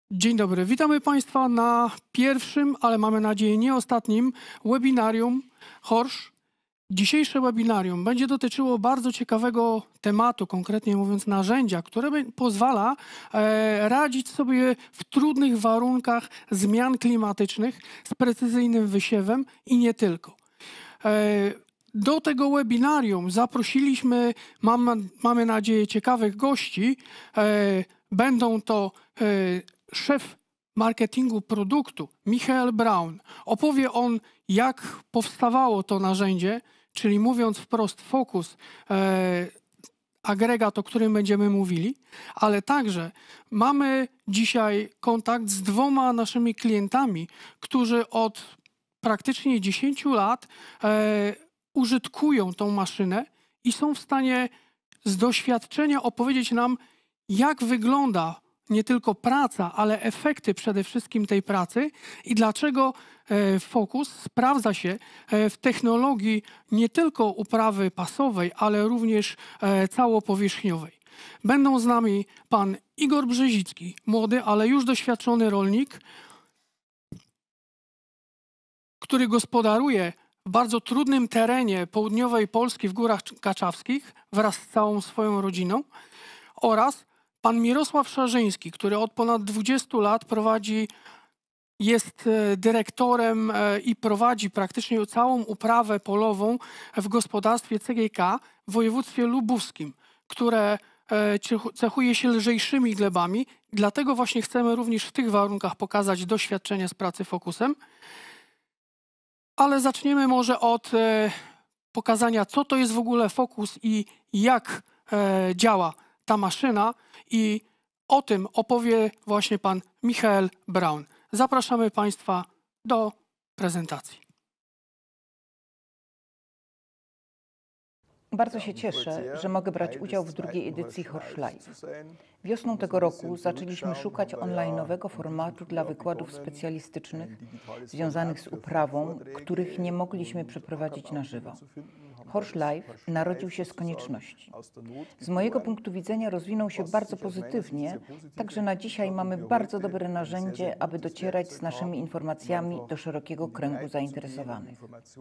Dzień dobry, witamy Państwa na pierwszym, ale mamy nadzieję nie ostatnim webinarium Horsz. Dzisiejsze webinarium będzie dotyczyło bardzo ciekawego tematu, konkretnie mówiąc narzędzia, które pozwala radzić sobie w trudnych warunkach zmian klimatycznych z precyzyjnym wysiewem i nie tylko. Do tego webinarium zaprosiliśmy, mamy nadzieję, ciekawych gości. Będą to szef marketingu produktu Michael Braun. Opowie on, jak powstawało to narzędzie, czyli mówiąc wprost Focus, agregat, o którym będziemy mówili, ale także mamy dzisiaj kontakt z dwoma naszymi klientami, którzy od praktycznie 10 lat użytkują tą maszynę i są w stanie z doświadczenia opowiedzieć nam, jak wygląda nie tylko praca, ale efekty przede wszystkim tej pracy i dlaczego Focus sprawdza się w technologii nie tylko uprawy pasowej, ale również całopowierzchniowej. Będą z nami pan Igor Brzezicki, młody, ale już doświadczony rolnik, który gospodaruje w bardzo trudnym terenie południowej Polski w Górach Kaczawskich wraz z całą swoją rodziną, oraz pan Mirosław Szarzyński, który od ponad 20 lat jest dyrektorem i prowadzi praktycznie całą uprawę polową w gospodarstwie CGK w województwie lubuskim, które cechuje się lżejszymi glebami. Dlatego właśnie chcemy również w tych warunkach pokazać doświadczenie z pracy Focusem. Ale zaczniemy może od pokazania, co to jest w ogóle Focus i jak działa ta maszyna, i o tym opowie właśnie pan Michael Braun. Zapraszamy Państwa do prezentacji. Bardzo się cieszę, że mogę brać udział w drugiej edycji Horsz Live. Wiosną tego roku zaczęliśmy szukać online'owego formatu dla wykładów specjalistycznych związanych z uprawą, których nie mogliśmy przeprowadzić na żywo. Horsz Live narodził się z konieczności. Z mojego punktu widzenia rozwinął się bardzo pozytywnie, także na dzisiaj mamy bardzo dobre narzędzie, aby docierać z naszymi informacjami do szerokiego kręgu zainteresowanych.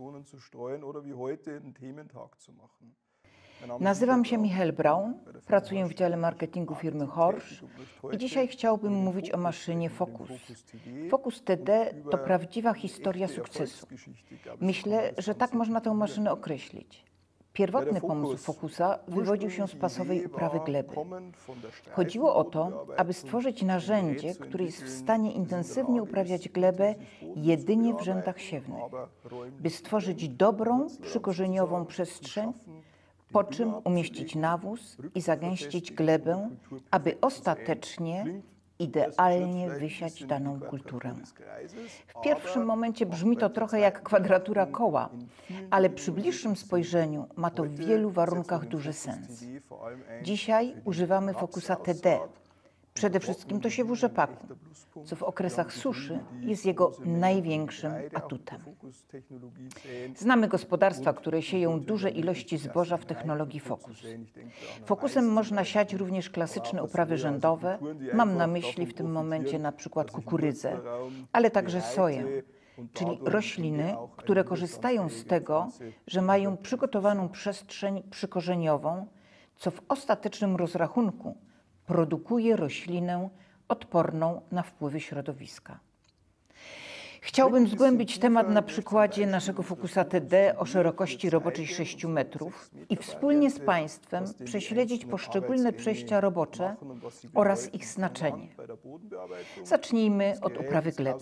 Nazywam się Michael Braun, pracuję w dziale marketingu firmy Horsz i dzisiaj chciałbym mówić o maszynie Focus. Focus TD to prawdziwa historia sukcesu. Myślę, że tak można tę maszynę określić. Pierwotny pomysł Focusa wywodził się z pasowej uprawy gleby. Chodziło o to, aby stworzyć narzędzie, które jest w stanie intensywnie uprawiać glebę jedynie w rzędach siewnych, by stworzyć dobrą, przykorzeniową przestrzeń, po czym umieścić nawóz i zagęścić glebę, aby ostatecznie idealnie wysiać daną kulturę. W pierwszym momencie brzmi to trochę jak kwadratura koła, ale przy bliższym spojrzeniu ma to w wielu warunkach duży sens. Dzisiaj używamy Focusa TD. Przede wszystkim to siewu rzepaku, co w okresach suszy jest jego największym atutem. Znamy gospodarstwa, które sieją duże ilości zboża w technologii Focus. Focusem można siać również klasyczne uprawy rzędowe, mam na myśli w tym momencie na przykład kukurydzę, ale także soję, czyli rośliny, które korzystają z tego, że mają przygotowaną przestrzeń przykorzeniową, co w ostatecznym rozrachunku produkuje roślinę odporną na wpływy środowiska. Chciałbym zgłębić temat na przykładzie naszego Focusa TD o szerokości roboczej 6 metrów i wspólnie z Państwem prześledzić poszczególne przejścia robocze oraz ich znaczenie. Zacznijmy od uprawy gleby.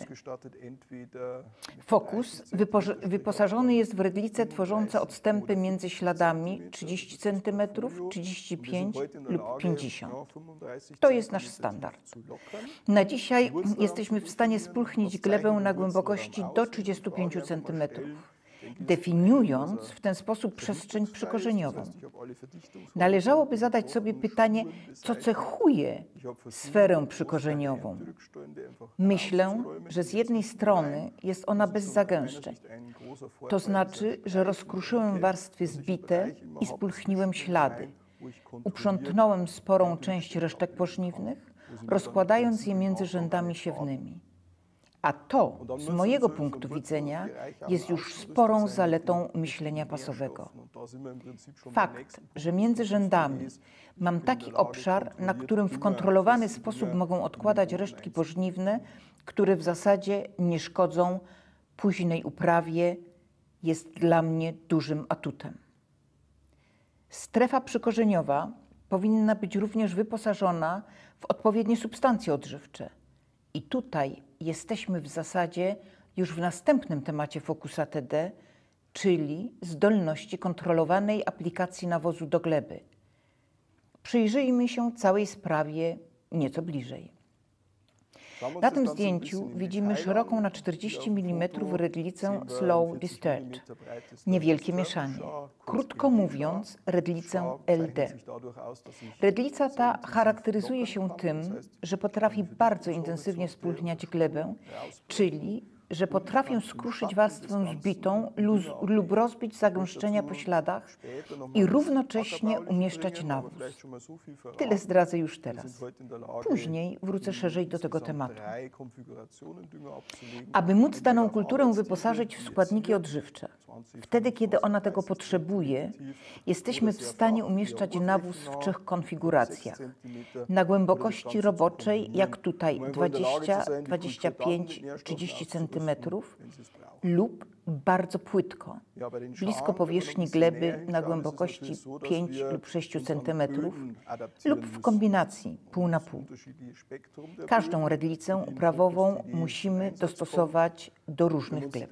Focus wyposażony jest w rydlice tworzące odstępy między śladami 30 cm, 35 lub 50. To jest nasz standard. Na dzisiaj jesteśmy w stanie spulchnić glebę na głębokości do 35 cm, definiując w ten sposób przestrzeń przykorzeniową. Należałoby zadać sobie pytanie, co cechuje sferę przykorzeniową. Myślę, że z jednej strony jest ona bez zagęszczeń. To znaczy, że rozkruszyłem warstwy zbite i spulchniłem ślady. Uprzątnąłem sporą część resztek pożniwnych rozkładając je między rzędami siewnymi. A to, z mojego punktu widzenia, jest już sporą zaletą myślenia pasowego. Fakt, że między rzędami mam taki obszar, na którym w kontrolowany sposób mogą odkładać resztki pożniwne, które w zasadzie nie szkodzą późnej uprawie, jest dla mnie dużym atutem. Strefa przykorzeniowa powinna być również wyposażona w odpowiednie substancje odżywcze. I tutaj jesteśmy w zasadzie już w następnym temacie Focusa TD, czyli zdolności kontrolowanej aplikacji nawozu do gleby. Przyjrzyjmy się całej sprawie nieco bliżej. Na tym zdjęciu widzimy szeroką na 40 mm redlicę Slow Distilled, niewielkie mieszanie. Krótko mówiąc, redlicę LD. Redlica ta charakteryzuje się tym, że potrafi bardzo intensywnie spulchniać glebę, czyli że potrafię skruszyć warstwę zbitą lub rozbić zagęszczenia po śladach i równocześnie umieszczać nawóz. Tyle zdradzę już teraz. Później wrócę szerzej do tego tematu. Aby móc daną kulturę wyposażyć w składniki odżywcze, wtedy kiedy ona tego potrzebuje, jesteśmy w stanie umieszczać nawóz w 3 konfiguracjach. Na głębokości roboczej, jak tutaj 20, 25, 30 cm lub bardzo płytko, blisko powierzchni gleby na głębokości 5 lub 6 cm lub w kombinacji pół na pół. Każdą redlicę uprawową musimy dostosować do różnych gleb.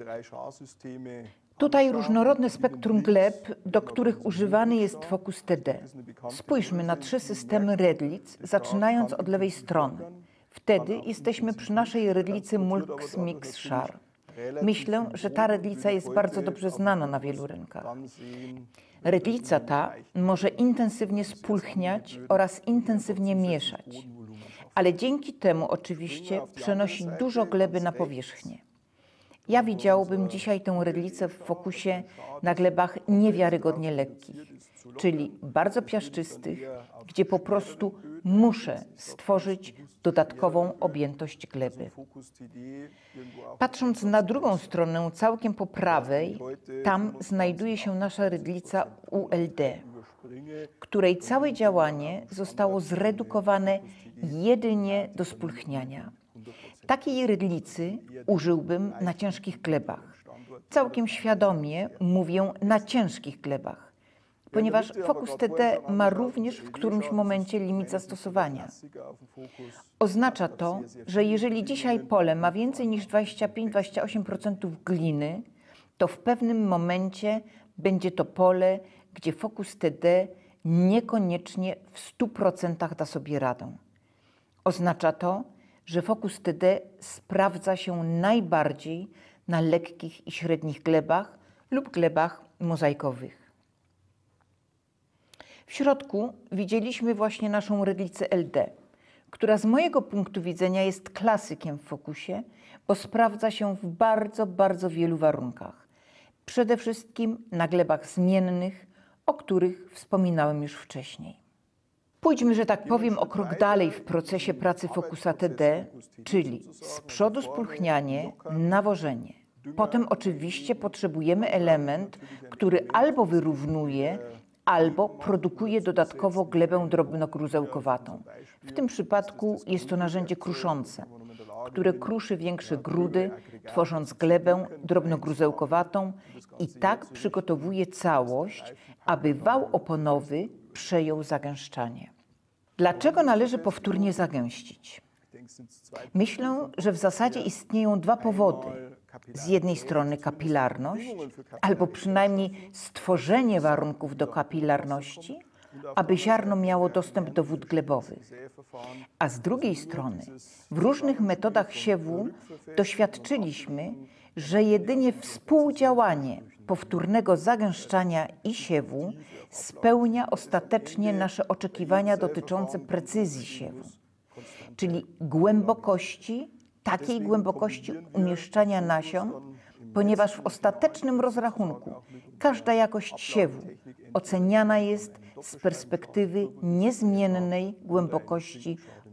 Tutaj różnorodne spektrum gleb, do których używany jest Focus TD. Spójrzmy na 3 systemy redlic, zaczynając od lewej strony. Wtedy jesteśmy przy naszej redlicy Mulx Mix Char. Myślę, że ta redlica jest bardzo dobrze znana na wielu rynkach. Redlica ta może intensywnie spulchniać oraz intensywnie mieszać, ale dzięki temu oczywiście przenosi dużo gleby na powierzchnię. Ja widziałbym dzisiaj tę redlicę w Focusie na glebach niewiarygodnie lekkich, czyli bardzo piaszczystych, gdzie po prostu muszę stworzyć dodatkową objętość gleby. Patrząc na drugą stronę, całkiem po prawej, tam znajduje się nasza redlica ULD, której całe działanie zostało zredukowane jedynie do spulchniania. Takiej redlicy użyłbym na ciężkich glebach. Całkiem świadomie mówię na ciężkich glebach, ponieważ Focus TD ma również w którymś momencie limit zastosowania. Oznacza to, że jeżeli dzisiaj pole ma więcej niż 25-28% gliny, to w pewnym momencie będzie to pole, gdzie Focus TD niekoniecznie w 100% da sobie radę. Oznacza to, że Focus TD sprawdza się najbardziej na lekkich i średnich glebach lub glebach mozaikowych. W środku widzieliśmy właśnie naszą redlicę LD, która z mojego punktu widzenia jest klasykiem w Focusie, bo sprawdza się w bardzo wielu warunkach. Przede wszystkim na glebach zmiennych, o których wspominałem już wcześniej. Pójdźmy, że tak powiem, o krok dalej w procesie pracy Focusa TD, czyli z przodu spulchnianie, nawożenie. Potem oczywiście potrzebujemy element, który albo wyrównuje, albo produkuje dodatkowo glebę drobnogruzełkowatą. W tym przypadku jest to narzędzie kruszące, które kruszy większe grudy, tworząc glebę drobnogruzełkowatą i tak przygotowuje całość, aby wał oponowy przejął zagęszczanie. Dlaczego należy powtórnie zagęścić? Myślę, że w zasadzie istnieją 2 powody. Z jednej strony kapilarność, albo przynajmniej stworzenie warunków do kapilarności, aby ziarno miało dostęp do wód glebowych. A z drugiej strony w różnych metodach siewu doświadczyliśmy, że jedynie współdziałanie powtórnego zagęszczania i siewu spełnia ostatecznie nasze oczekiwania dotyczące precyzji siewu, czyli głębokości, takiej głębokości umieszczania nasion, ponieważ w ostatecznym rozrachunku każda jakość siewu oceniana jest z perspektywy niezmiennej głębokości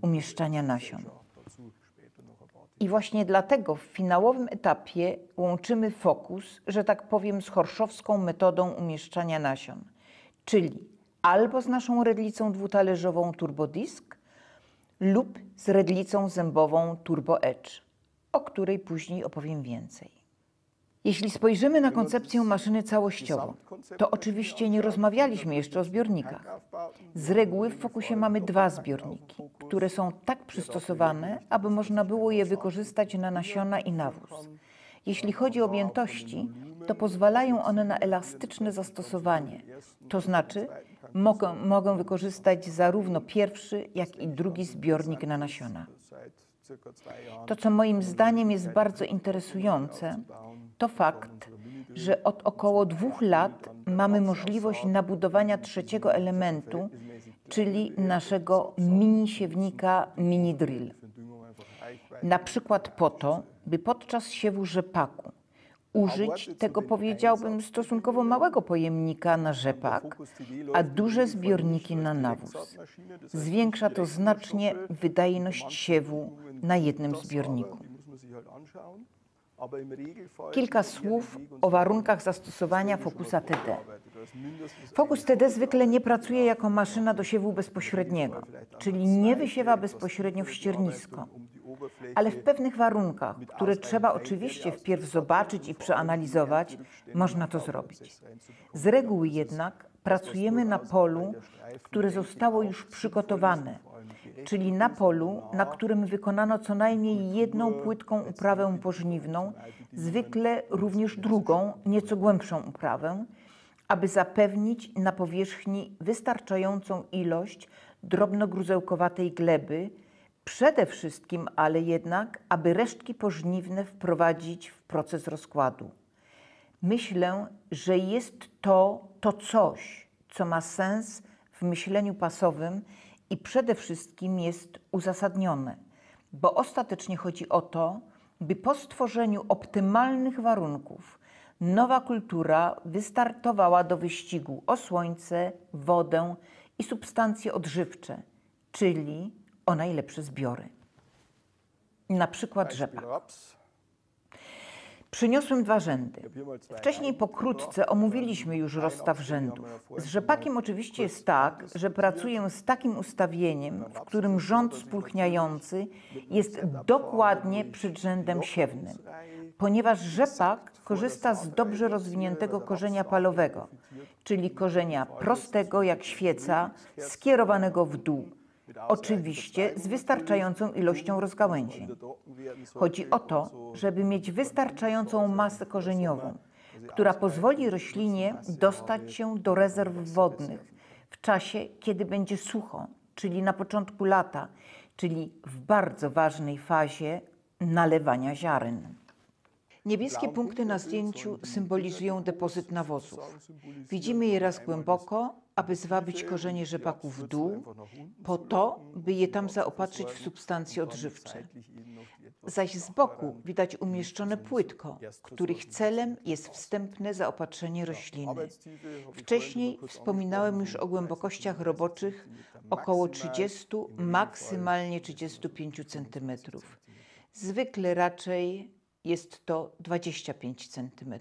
umieszczania nasion. I właśnie dlatego w finałowym etapie łączymy fokus, że tak powiem, z horszowską metodą umieszczania nasion, czyli albo z naszą redlicą dwutalerzową Turbo Disc lub z redlicą zębową Turbo Edge, o której później opowiem więcej. Jeśli spojrzymy na koncepcję maszyny całościowo, to oczywiście nie rozmawialiśmy jeszcze o zbiornikach. Z reguły w fokusie mamy dwa zbiorniki, które są tak przystosowane, aby można było je wykorzystać na nasiona i nawóz. Jeśli chodzi o objętości, to pozwalają one na elastyczne zastosowanie, to znaczy mogą wykorzystać zarówno pierwszy, jak i drugi zbiornik na nasiona. To, co moim zdaniem jest bardzo interesujące, to fakt, że od około 2 lat mamy możliwość nabudowania trzeciego elementu, czyli naszego mini siewnika mini drill. Na przykład po to, by podczas siewu rzepaku użyć tego, powiedziałbym, stosunkowo małego pojemnika na rzepak, a duże zbiorniki na nawóz. Zwiększa to znacznie wydajność siewu na jednym zbiorniku. Kilka słów o warunkach zastosowania Focusa TD. Focus TD zwykle nie pracuje jako maszyna do siewu bezpośredniego, czyli nie wysiewa bezpośrednio w ściernisko. Ale w pewnych warunkach, które trzeba oczywiście wpierw zobaczyć i przeanalizować, można to zrobić. Z reguły jednak pracujemy na polu, które zostało już przygotowane, czyli na polu, na którym wykonano co najmniej jedną płytką uprawę pożniwną, zwykle również drugą, nieco głębszą uprawę, aby zapewnić na powierzchni wystarczającą ilość drobnogruzełkowatej gleby, przede wszystkim, ale jednak, aby resztki pożniwne wprowadzić w proces rozkładu. Myślę, że jest to coś, co ma sens w myśleniu pasowym i przede wszystkim jest uzasadnione, bo ostatecznie chodzi o to, by po stworzeniu optymalnych warunków nowa kultura wystartowała do wyścigu o słońce, wodę i substancje odżywcze, czyli o najlepsze zbiory. Na przykład rzepak. Przyniosłem 2 rzędy. Wcześniej pokrótce omówiliśmy już rozstaw rzędów. Z rzepakiem oczywiście jest tak, że pracuję z takim ustawieniem, w którym rząd spulchniający jest dokładnie przed rzędem siewnym, ponieważ rzepak korzysta z dobrze rozwiniętego korzenia palowego, czyli korzenia prostego jak świeca, skierowanego w dół. Oczywiście z wystarczającą ilością rozgałęzień. Chodzi o to, żeby mieć wystarczającą masę korzeniową, która pozwoli roślinie dostać się do rezerw wodnych w czasie, kiedy będzie sucho, czyli na początku lata, czyli w bardzo ważnej fazie nalewania ziaren. Niebieskie punkty na zdjęciu symbolizują depozyt nawozów. Widzimy je raz głęboko, aby zwabić korzenie rzepaku w dół, po to, by je tam zaopatrzyć w substancje odżywcze. Zaś z boku widać umieszczone płytko, których celem jest wstępne zaopatrzenie rośliny. Wcześniej wspominałem już o głębokościach roboczych około 30, maksymalnie 35 cm. Zwykle raczej jest to 25 cm.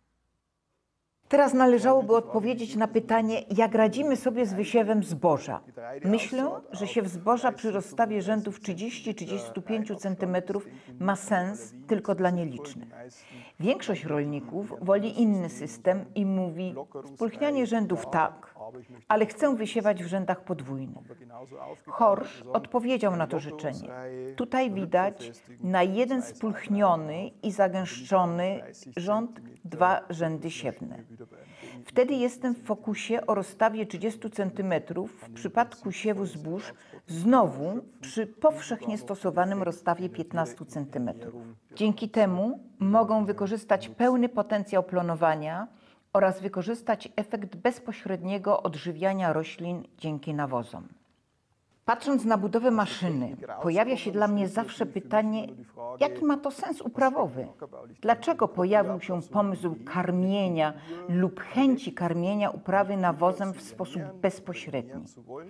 Teraz należałoby odpowiedzieć na pytanie, jak radzimy sobie z wysiewem zboża. Myślę, że siew zboża przy rozstawie rzędów 30-35 cm ma sens tylko dla nielicznych. Większość rolników woli inny system i mówi, spulchnianie rzędów tak, ale chcę wysiewać w rzędach podwójnych. Horsz odpowiedział na to życzenie. Tutaj widać na jeden spulchniony i zagęszczony rząd 2 rzędy siewne. Wtedy jestem w fokusie o rozstawie 30 cm w przypadku siewu zbóż znowu przy powszechnie stosowanym rozstawie 15 cm. Dzięki temu mogą wykorzystać pełny potencjał plonowania oraz wykorzystać efekt bezpośredniego odżywiania roślin dzięki nawozom. Patrząc na budowę maszyny, pojawia się dla mnie zawsze pytanie, jaki ma to sens uprawowy? Dlaczego pojawił się pomysł karmienia lub chęci karmienia uprawy nawozem w sposób bezpośredni?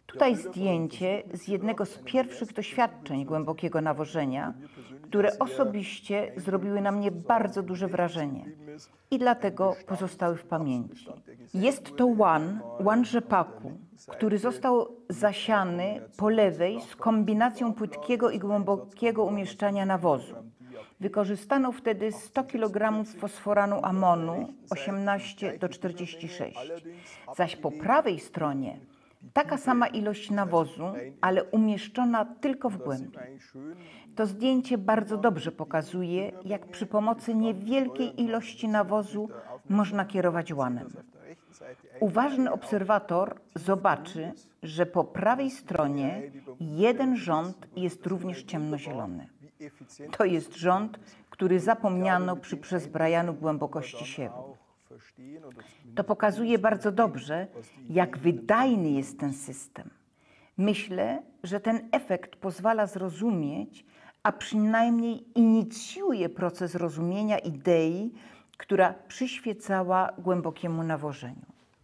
Tutaj zdjęcie z jednego z pierwszych doświadczeń głębokiego nawożenia, które osobiście zrobiły na mnie bardzo duże wrażenie i dlatego pozostały w pamięci. Jest to łan rzepaku, który został zasiany po lewej z kombinacją płytkiego i głębokiego umieszczania nawozu. Wykorzystano wtedy 100 kg fosforanu amonu 18:46, zaś po prawej stronie taka sama ilość nawozu, ale umieszczona tylko w głębi. To zdjęcie bardzo dobrze pokazuje, jak przy pomocy niewielkiej ilości nawozu można kierować łanem. Uważny obserwator zobaczy, że po prawej stronie jeden rząd jest również ciemnozielony. To jest rząd, który zapomniano przy przezbrajaniu głębokości siewu. To pokazuje bardzo dobrze, jak wydajny jest ten system. Myślę, że ten efekt pozwala zrozumieć, a przynajmniej inicjuje proces rozumienia idei, która przyświecała głębokiemu nawożeniu.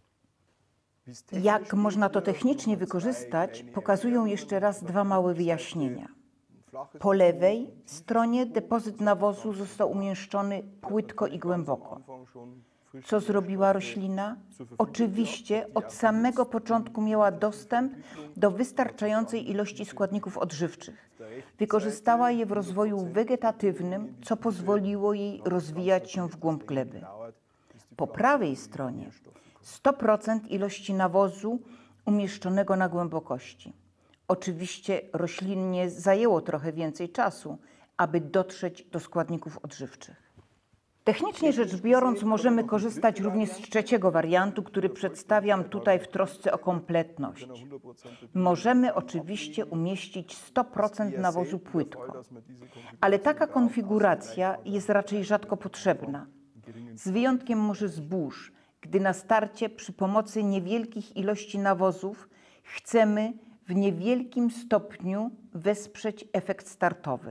Jak można to technicznie wykorzystać, pokazują jeszcze raz dwa małe wyjaśnienia. Po lewej stronie depozyt nawozu został umieszczony płytko i głęboko. Co zrobiła roślina? Oczywiście od samego początku miała dostęp do wystarczającej ilości składników odżywczych. Wykorzystała je w rozwoju wegetatywnym, co pozwoliło jej rozwijać się w głąb gleby. Po prawej stronie 100% ilości nawozu umieszczonego na głębokości. Oczywiście roślinie zajęło trochę więcej czasu, aby dotrzeć do składników odżywczych. Technicznie rzecz biorąc, możemy korzystać również z trzeciego wariantu, który przedstawiam tutaj w trosce o kompletność. Możemy oczywiście umieścić 100% nawozu płytko, ale taka konfiguracja jest raczej rzadko potrzebna. Z wyjątkiem może zbóż, gdy na starcie przy pomocy niewielkich ilości nawozów chcemy w niewielkim stopniu wesprzeć efekt startowy.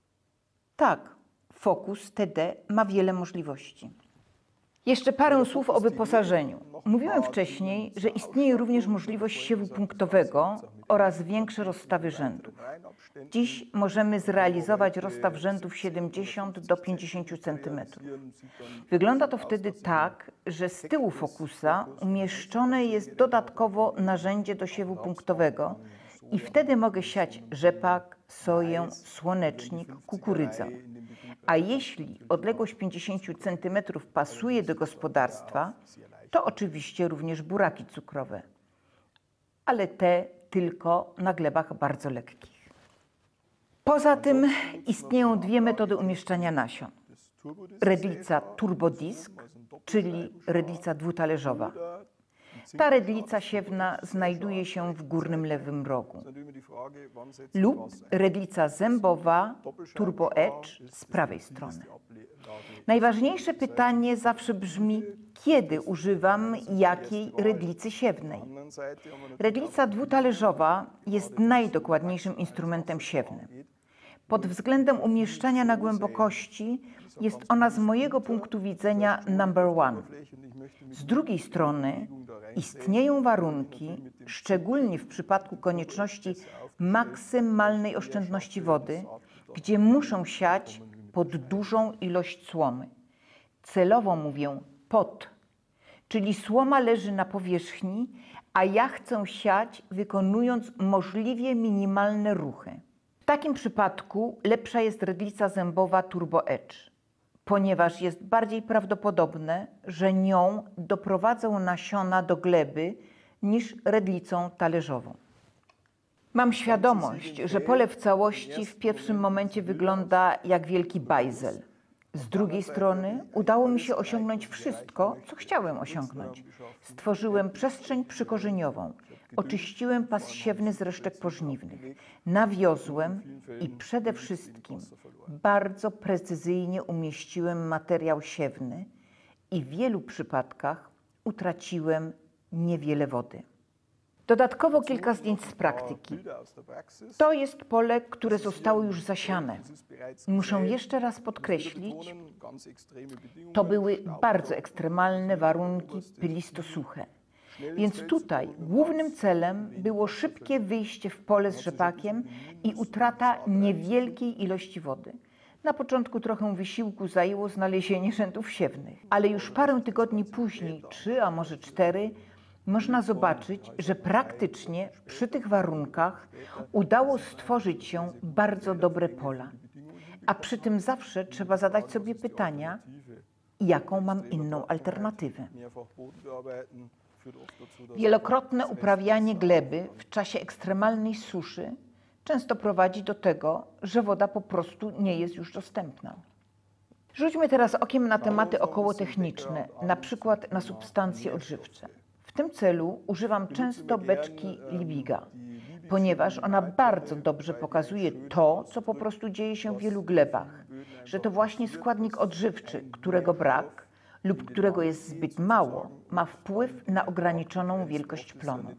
Tak, Focus TD ma wiele możliwości. Jeszcze parę słów o wyposażeniu. Mówiłem wcześniej, że istnieje również możliwość siewu punktowego oraz większe rozstawy rzędów. Dziś możemy zrealizować rozstaw rzędów 70 do 50 cm. Wygląda to wtedy tak, że z tyłu Focusa umieszczone jest dodatkowo narzędzie do siewu punktowego i wtedy mogę siać rzepak, soję, słonecznik, kukurydzę. A jeśli odległość 50 cm pasuje do gospodarstwa, to oczywiście również buraki cukrowe, ale te tylko na glebach bardzo lekkich. Poza tym istnieją dwie metody umieszczania nasion. Redlica turbodisk, czyli redlica dwutalerzowa. Ta redlica siewna znajduje się w górnym lewym rogu. Lub redlica zębowa Turbo Edge z prawej strony. Najważniejsze pytanie zawsze brzmi, kiedy używam jakiej redlicy siewnej. Redlica dwutalerzowa jest najdokładniejszym instrumentem siewnym. Pod względem umieszczania na głębokości jest ona z mojego punktu widzenia number one. Z drugiej strony istnieją warunki, szczególnie w przypadku konieczności maksymalnej oszczędności wody, gdzie muszę siać pod dużą ilość słomy. Celowo mówię pod, czyli słoma leży na powierzchni, a ja chcę siać wykonując możliwie minimalne ruchy. W takim przypadku lepsza jest redlica zębowa Turbo Edge, ponieważ jest bardziej prawdopodobne, że nią doprowadzę nasiona do gleby niż redlicą talerzową. Mam świadomość, że pole w całości w pierwszym momencie wygląda jak wielki bajzel. Z drugiej strony udało mi się osiągnąć wszystko, co chciałem osiągnąć. Stworzyłem przestrzeń przykorzeniową, oczyściłem pas siewny z resztek pożniwnych, nawiozłem i przede wszystkim bardzo precyzyjnie umieściłem materiał siewny i w wielu przypadkach utraciłem niewiele wody. Dodatkowo kilka zdjęć z praktyki. To jest pole, które zostało już zasiane. Muszę jeszcze raz podkreślić, to były bardzo ekstremalne warunki pylisto-suche. Więc tutaj głównym celem było szybkie wyjście w pole z rzepakiem i utrata niewielkiej ilości wody. Na początku trochę wysiłku zajęło znalezienie rzędów siewnych, ale już parę tygodni później, 3, a może 4, można zobaczyć, że praktycznie przy tych warunkach udało stworzyć się bardzo dobre pola. A przy tym zawsze trzeba zadać sobie pytania, jaką mam inną alternatywę. Wielokrotne uprawianie gleby w czasie ekstremalnej suszy często prowadzi do tego, że woda po prostu nie jest już dostępna. Rzućmy teraz okiem na tematy okołotechniczne, na przykład na substancje odżywcze. W tym celu używam często beczki Liebiga, ponieważ ona bardzo dobrze pokazuje to, co po prostu dzieje się w wielu glebach, że to właśnie składnik odżywczy, którego brak lub którego jest zbyt mało, ma wpływ na ograniczoną wielkość plonu.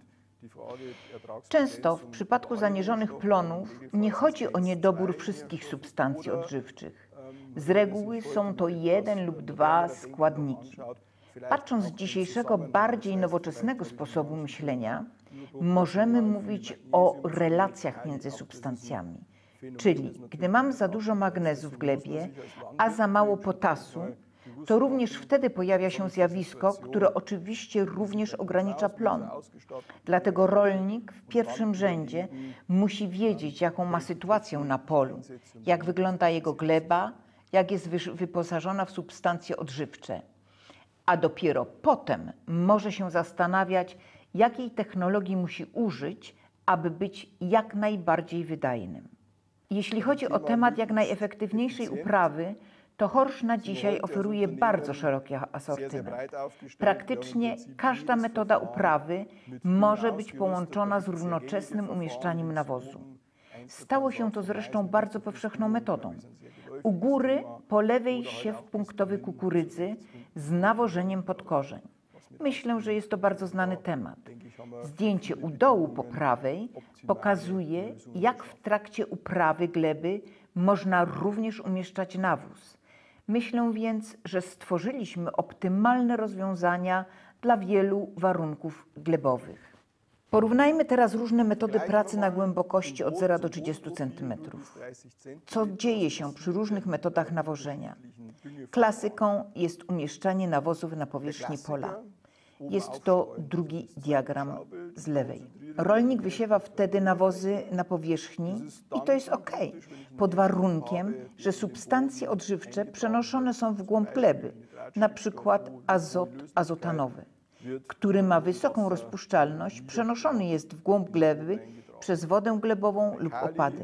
Często w przypadku zaniżonych plonów nie chodzi o niedobór wszystkich substancji odżywczych. Z reguły są to 1 lub 2 składniki. Patrząc z dzisiejszego, bardziej nowoczesnego sposobu myślenia, możemy mówić o relacjach między substancjami. Czyli gdy mam za dużo magnezu w glebie, a za mało potasu, to również wtedy pojawia się zjawisko, które oczywiście również ogranicza plon. Dlatego rolnik w pierwszym rzędzie musi wiedzieć, jaką ma sytuację na polu, jak wygląda jego gleba, jak jest wyposażona w substancje odżywcze. A dopiero potem może się zastanawiać, jakiej technologii musi użyć, aby być jak najbardziej wydajnym. Jeśli chodzi o temat jak najefektywniejszej uprawy, to Horsch na dzisiaj oferuje bardzo szeroki asortyment. Praktycznie każda metoda uprawy może być połączona z równoczesnym umieszczaniem nawozu. Stało się to zresztą bardzo powszechną metodą. U góry po lewej siew punktowy kukurydzy z nawożeniem pod korzeń. Myślę, że jest to bardzo znany temat. Zdjęcie u dołu po prawej pokazuje, jak w trakcie uprawy gleby można również umieszczać nawóz. Myślę więc, że stworzyliśmy optymalne rozwiązania dla wielu warunków glebowych. Porównajmy teraz różne metody pracy na głębokości od 0 do 30 cm. Co dzieje się przy różnych metodach nawożenia? Klasyką jest umieszczanie nawozów na powierzchni pola. Jest to drugi diagram z lewej. Rolnik wysiewa wtedy nawozy na powierzchni i to jest ok, pod warunkiem, że substancje odżywcze przenoszone są w głąb gleby, na przykład azot azotanowy, który ma wysoką rozpuszczalność, przenoszony jest w głąb gleby przez wodę glebową lub opady.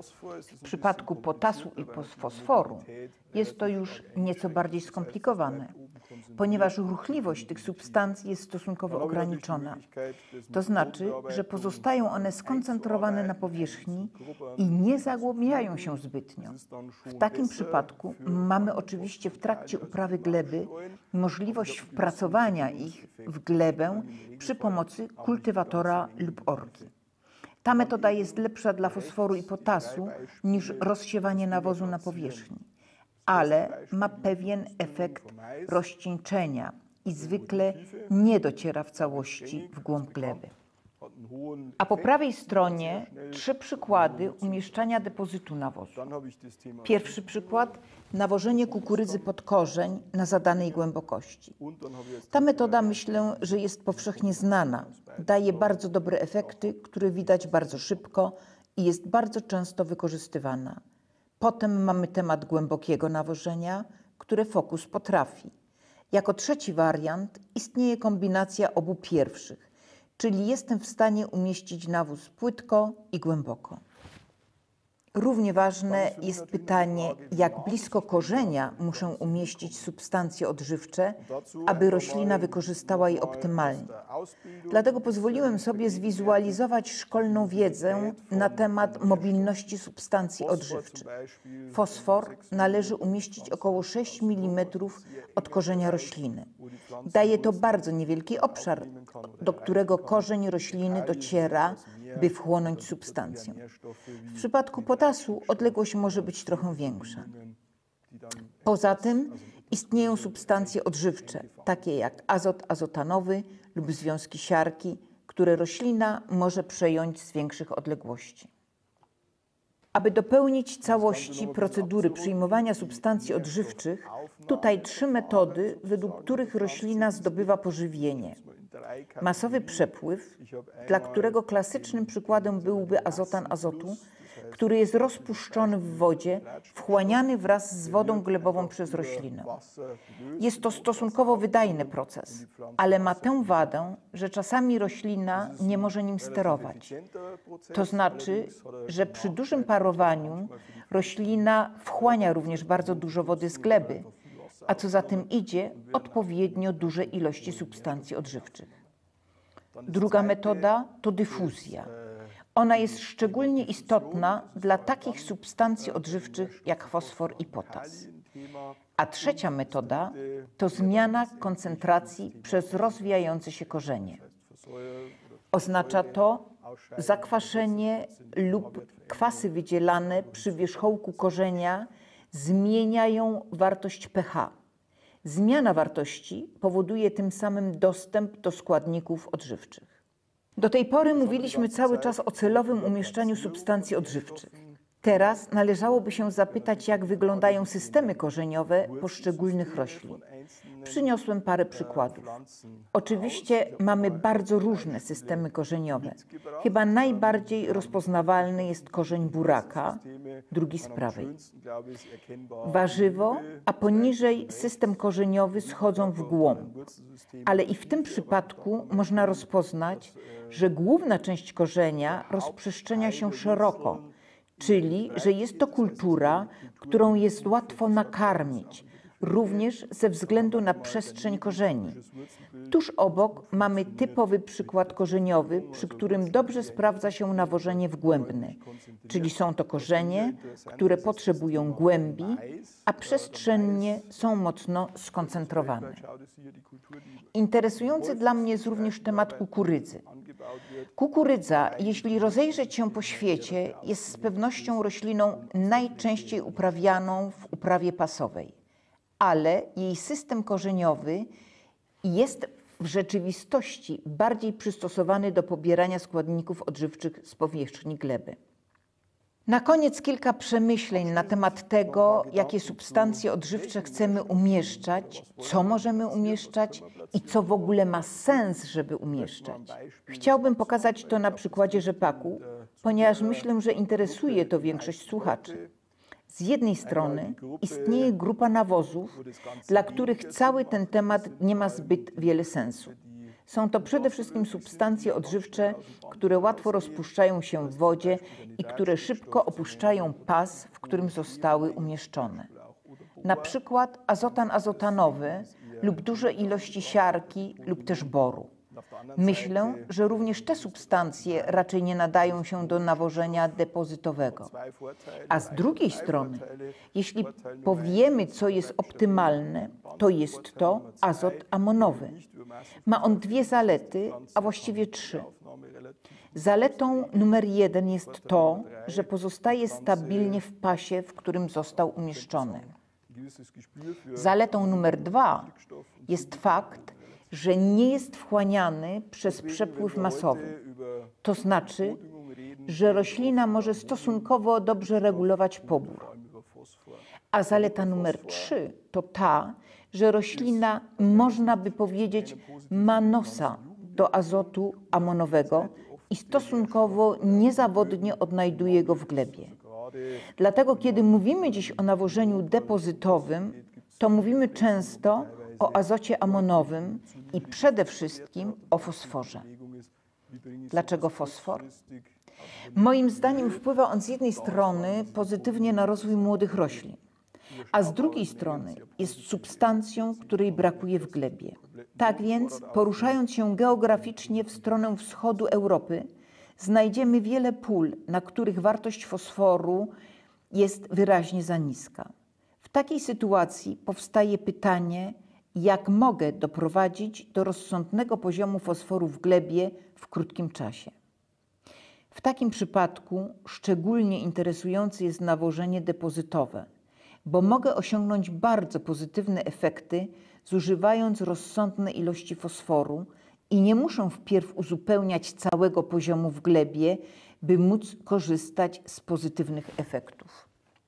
W przypadku potasu i fosforu jest to już nieco bardziej skomplikowane, ponieważ ruchliwość tych substancji jest stosunkowo ograniczona. To znaczy, że pozostają one skoncentrowane na powierzchni i nie zagłębiają się zbytnio. W takim przypadku mamy oczywiście w trakcie uprawy gleby możliwość wpracowania ich w glebę przy pomocy kultywatora lub orki. Ta metoda jest lepsza dla fosforu i potasu niż rozsiewanie nawozu na powierzchni, ale ma pewien efekt rozcieńczenia i zwykle nie dociera w całości w głąb gleby. A po prawej stronie 3 przykłady umieszczania depozytu nawozu. Pierwszy przykład – nawożenie kukurydzy pod korzeń na zadanej głębokości. Ta metoda, myślę, że jest powszechnie znana. Daje bardzo dobre efekty, które widać bardzo szybko i jest bardzo często wykorzystywana. Potem mamy temat głębokiego nawożenia, które Focus potrafi. Jako trzeci wariant istnieje kombinacja obu pierwszych, czyli jestem w stanie umieścić nawóz płytko i głęboko. Równie ważne jest pytanie, jak blisko korzenia muszę umieścić substancje odżywcze, aby roślina wykorzystała je optymalnie. Dlatego pozwoliłem sobie zwizualizować szkolną wiedzę na temat mobilności substancji odżywczych. Fosfor należy umieścić około 6 mm od korzenia rośliny. Daje to bardzo niewielki obszar, do którego korzeń rośliny dociera, by wchłonąć substancję. W przypadku potasu odległość może być trochę większa. Poza tym istnieją substancje odżywcze, takie jak azot azotanowy lub związki siarki, które roślina może przejąć z większych odległości. Aby dopełnić całości procedury przyjmowania substancji odżywczych, tutaj 3 metody, według których roślina zdobywa pożywienie. Masowy przepływ, dla którego klasycznym przykładem byłby azotan azotu, który jest rozpuszczony w wodzie, wchłaniany wraz z wodą glebową przez roślinę. Jest to stosunkowo wydajny proces, ale ma tę wadę, że czasami roślina nie może nim sterować. To znaczy, że przy dużym parowaniu roślina wchłania również bardzo dużo wody z gleby, a co za tym idzie, odpowiednio duże ilości substancji odżywczych. Druga metoda to dyfuzja. Ona jest szczególnie istotna dla takich substancji odżywczych jak fosfor i potas. A trzecia metoda to zmiana koncentracji przez rozwijające się korzenie. Oznacza to zakwaszenie lub kwasy wydzielane przy wierzchołku korzenia zmieniają wartość pH. Zmiana wartości powoduje tym samym dostęp do składników odżywczych. Do tej pory mówiliśmy cały czas o celowym umieszczaniu substancji odżywczych. Teraz należałoby się zapytać, jak wyglądają systemy korzeniowe poszczególnych roślin. Przyniosłem parę przykładów. Oczywiście mamy bardzo różne systemy korzeniowe. Chyba najbardziej rozpoznawalny jest korzeń buraka, drugi z prawej. Warzywo, a poniżej system korzeniowy schodzą w głąb. Ale i w tym przypadku można rozpoznać, że główna część korzenia rozprzestrzenia się szeroko, czyli że jest to kultura, którą jest łatwo nakarmić, również ze względu na przestrzeń korzeni. Tuż obok mamy typowy przykład korzeniowy, przy którym dobrze sprawdza się nawożenie wgłębne, czyli są to korzenie, które potrzebują głębi, a przestrzennie są mocno skoncentrowane. Interesujący dla mnie jest również temat kukurydzy. Kukurydza, jeśli rozejrzeć się po świecie, jest z pewnością rośliną najczęściej uprawianą w uprawie pasowej, ale jej system korzeniowy jest w rzeczywistości bardziej przystosowany do pobierania składników odżywczych z powierzchni gleby. Na koniec kilka przemyśleń na temat tego, jakie substancje odżywcze chcemy umieszczać, co możemy umieszczać i co w ogóle ma sens, żeby umieszczać. Chciałbym pokazać to na przykładzie rzepaku, ponieważ myślę, że interesuje to większość słuchaczy. Z jednej strony istnieje grupa nawozów, dla których cały ten temat nie ma zbyt wiele sensu. Są to przede wszystkim substancje odżywcze, które łatwo rozpuszczają się w wodzie i które szybko opuszczają pas, w którym zostały umieszczone. Na przykład azotan azotanowy lub duże ilości siarki lub też boru. Myślę, że również te substancje raczej nie nadają się do nawożenia depozytowego. A z drugiej strony, jeśli powiemy, co jest optymalne, to jest to azot amonowy. Ma on 2 zalety, a właściwie 3. Zaletą numer 1 jest to, że pozostaje stabilnie w pasie, w którym został umieszczony. Zaletą numer 2 jest fakt, że nie jest wchłaniany przez przepływ masowy. To znaczy, że roślina może stosunkowo dobrze regulować pobór. A zaleta numer 3 to ta, że roślina, można by powiedzieć, ma nosa do azotu amonowego i stosunkowo niezawodnie odnajduje go w glebie. Dlatego, kiedy mówimy dziś o nawożeniu depozytowym, to mówimy często o azocie amonowym i przede wszystkim o fosforze. Dlaczego fosfor? Moim zdaniem wpływa on z jednej strony pozytywnie na rozwój młodych roślin, a z drugiej strony jest substancją, której brakuje w glebie. Tak więc, poruszając się geograficznie w stronę wschodu Europy, znajdziemy wiele pól, na których wartość fosforu jest wyraźnie za niska. W takiej sytuacji powstaje pytanie, jak mogę doprowadzić do rozsądnego poziomu fosforu w glebie w krótkim czasie. W takim przypadku szczególnie interesujące jest nawożenie depozytowe, bo mogę osiągnąć bardzo pozytywne efekty, zużywając rozsądne ilości fosforu i nie muszą wpierw uzupełniać całego poziomu w glebie, by móc korzystać z pozytywnych efektów.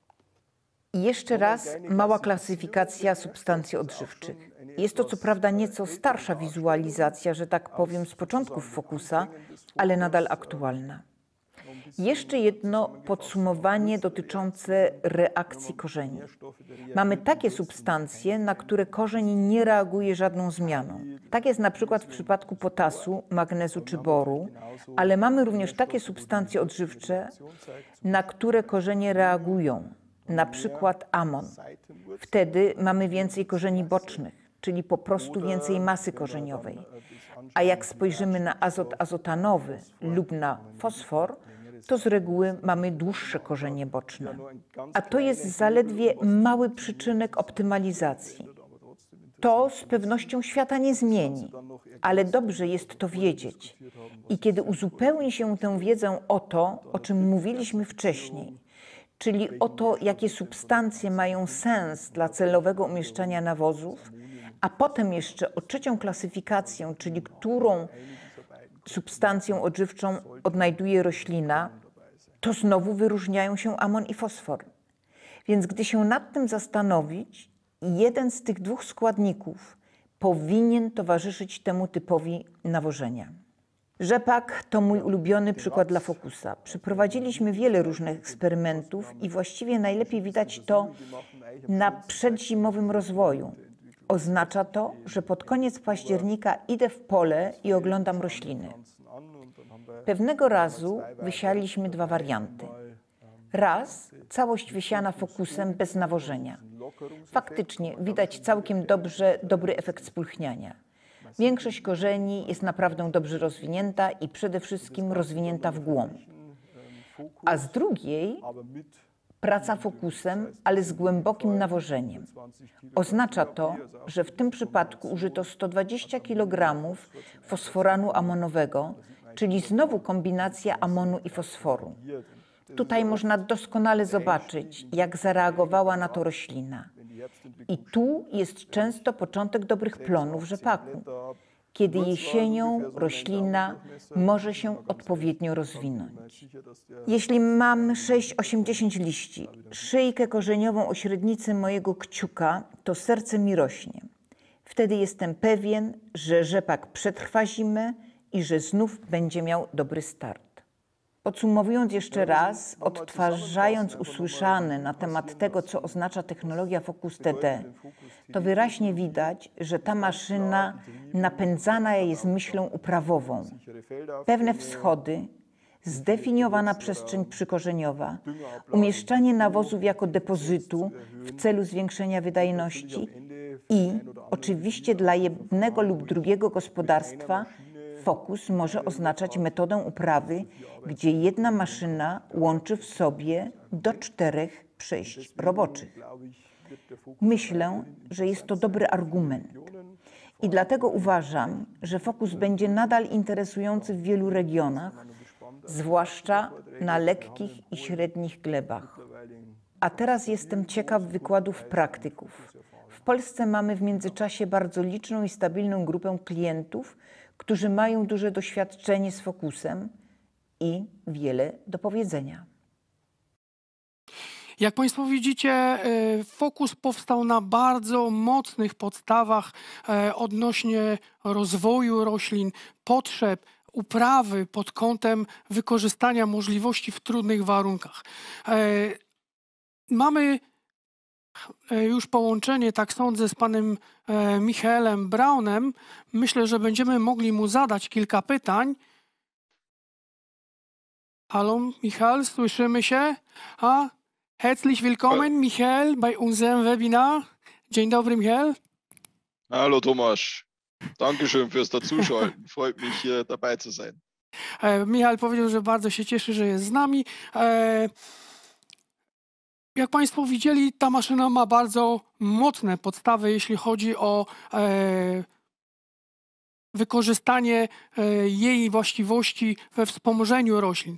I jeszcze raz mała klasyfikacja substancji odżywczych. Jest to co prawda nieco starsza wizualizacja, że tak powiem, z początków Focusa, ale nadal aktualna. Jeszcze jedno podsumowanie dotyczące reakcji korzeni. Mamy takie substancje, na które korzeń nie reaguje żadną zmianą. Tak jest na przykład w przypadku potasu, magnezu czy boru, ale mamy również takie substancje odżywcze, na które korzenie reagują, na przykład amon. Wtedy mamy więcej korzeni bocznych, czyli po prostu więcej masy korzeniowej. A jak spojrzymy na azot azotanowy lub na fosfor, to z reguły mamy dłuższe korzenie boczne. A to jest zaledwie mały przyczynek optymalizacji. To z pewnością świata nie zmieni, ale dobrze jest to wiedzieć. I kiedy uzupełni się tę wiedzę o to, o czym mówiliśmy wcześniej, czyli o to, jakie substancje mają sens dla celowego umieszczania nawozów, a potem jeszcze o trzecią klasyfikację, czyli którą substancją odżywczą odnajduje roślina, to znowu wyróżniają się amon i fosfor. Więc gdy się nad tym zastanowić, jeden z tych dwóch składników powinien towarzyszyć temu typowi nawożenia. Rzepak to mój ulubiony przykład dla Focusa. Przeprowadziliśmy wiele różnych eksperymentów i właściwie najlepiej widać to na przedzimowym rozwoju. Oznacza to, że pod koniec października idę w pole i oglądam rośliny. Pewnego razu wysialiśmy dwa warianty. Raz całość wysiana Focusem bez nawożenia. Faktycznie widać całkiem dobrze dobry efekt spulchniania. Większość korzeni jest naprawdę dobrze rozwinięta i przede wszystkim rozwinięta w głąb. A z drugiej praca Focusem, ale z głębokim nawożeniem. Oznacza to, że w tym przypadku użyto 120 kg fosforanu amonowego, czyli znowu kombinacja amonu i fosforu. Tutaj można doskonale zobaczyć, jak zareagowała na to roślina. I tu jest często początek dobrych plonów rzepaku, kiedy jesienią roślina może się odpowiednio rozwinąć. Jeśli mam 6-8-10 liści, szyjkę korzeniową o średnicy mojego kciuka, to serce mi rośnie. Wtedy jestem pewien, że rzepak przetrwa zimę i że znów będzie miał dobry start. Podsumowując jeszcze raz, odtwarzając usłyszane na temat tego, co oznacza technologia Focus TD, to wyraźnie widać, że ta maszyna napędzana jest myślą uprawową. Pewne wschody, zdefiniowana przestrzeń przykorzeniowa, umieszczanie nawozów jako depozytu w celu zwiększenia wydajności i oczywiście dla jednego lub drugiego gospodarstwa Focus może oznaczać metodę uprawy, gdzie jedna maszyna łączy w sobie do 4 przejść roboczych. Myślę, że jest to dobry argument i dlatego uważam, że Focus będzie nadal interesujący w wielu regionach, zwłaszcza na lekkich i średnich glebach. A teraz jestem ciekaw wykładów praktyków. W Polsce mamy w międzyczasie bardzo liczną i stabilną grupę klientów, którzy mają duże doświadczenie z Focusem i wiele do powiedzenia. Jak Państwo widzicie, Focus powstał na bardzo mocnych podstawach odnośnie rozwoju roślin, potrzeb, uprawy pod kątem wykorzystania możliwości w trudnych warunkach. Mamy już połączenie, tak sądzę, z panem Michaelem Braunem. Myślę, że będziemy mogli mu zadać kilka pytań. Hallo Michael, słyszymy się? Herzlich willkommen, Michael, bei unserem Webinar. Dzień dobry, Michael. Hallo Thomas, Dankeschön fürs Dazuschalten. Freut mich, hier dabei zu sein. Michał powiedział, że bardzo się cieszy, że jest z nami. Jak Państwo widzieli, ta maszyna ma bardzo mocne podstawy, jeśli chodzi o wykorzystanie jej właściwości we wspomożeniu roślin.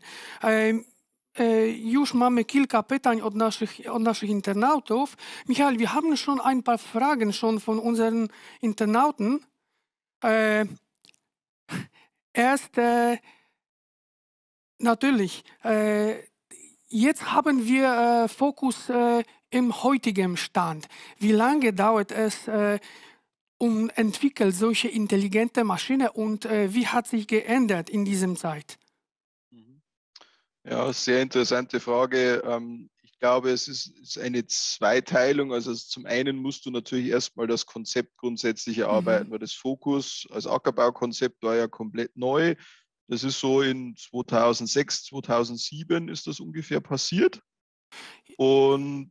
Już mamy kilka pytań od naszych Internautów. Michael, wir haben schon ein paar Fragen von unseren Internauten. erst natürlich, jetzt haben wir Fokus im heutigen Stand. Wie lange dauert es, entwickelt solche intelligente Maschine und wie hat sich geändert in diesem Zeit? Mhm. Ja, sehr interessante Frage. Ich glaube, es ist eine Zweiteilung. Also zum einen musst du natürlich erstmal das Konzept grundsätzlich erarbeiten, weil das Fokus als Ackerbaukonzept war ja komplett neu. Das ist so in 2006, 2007 ist das ungefähr passiert. Und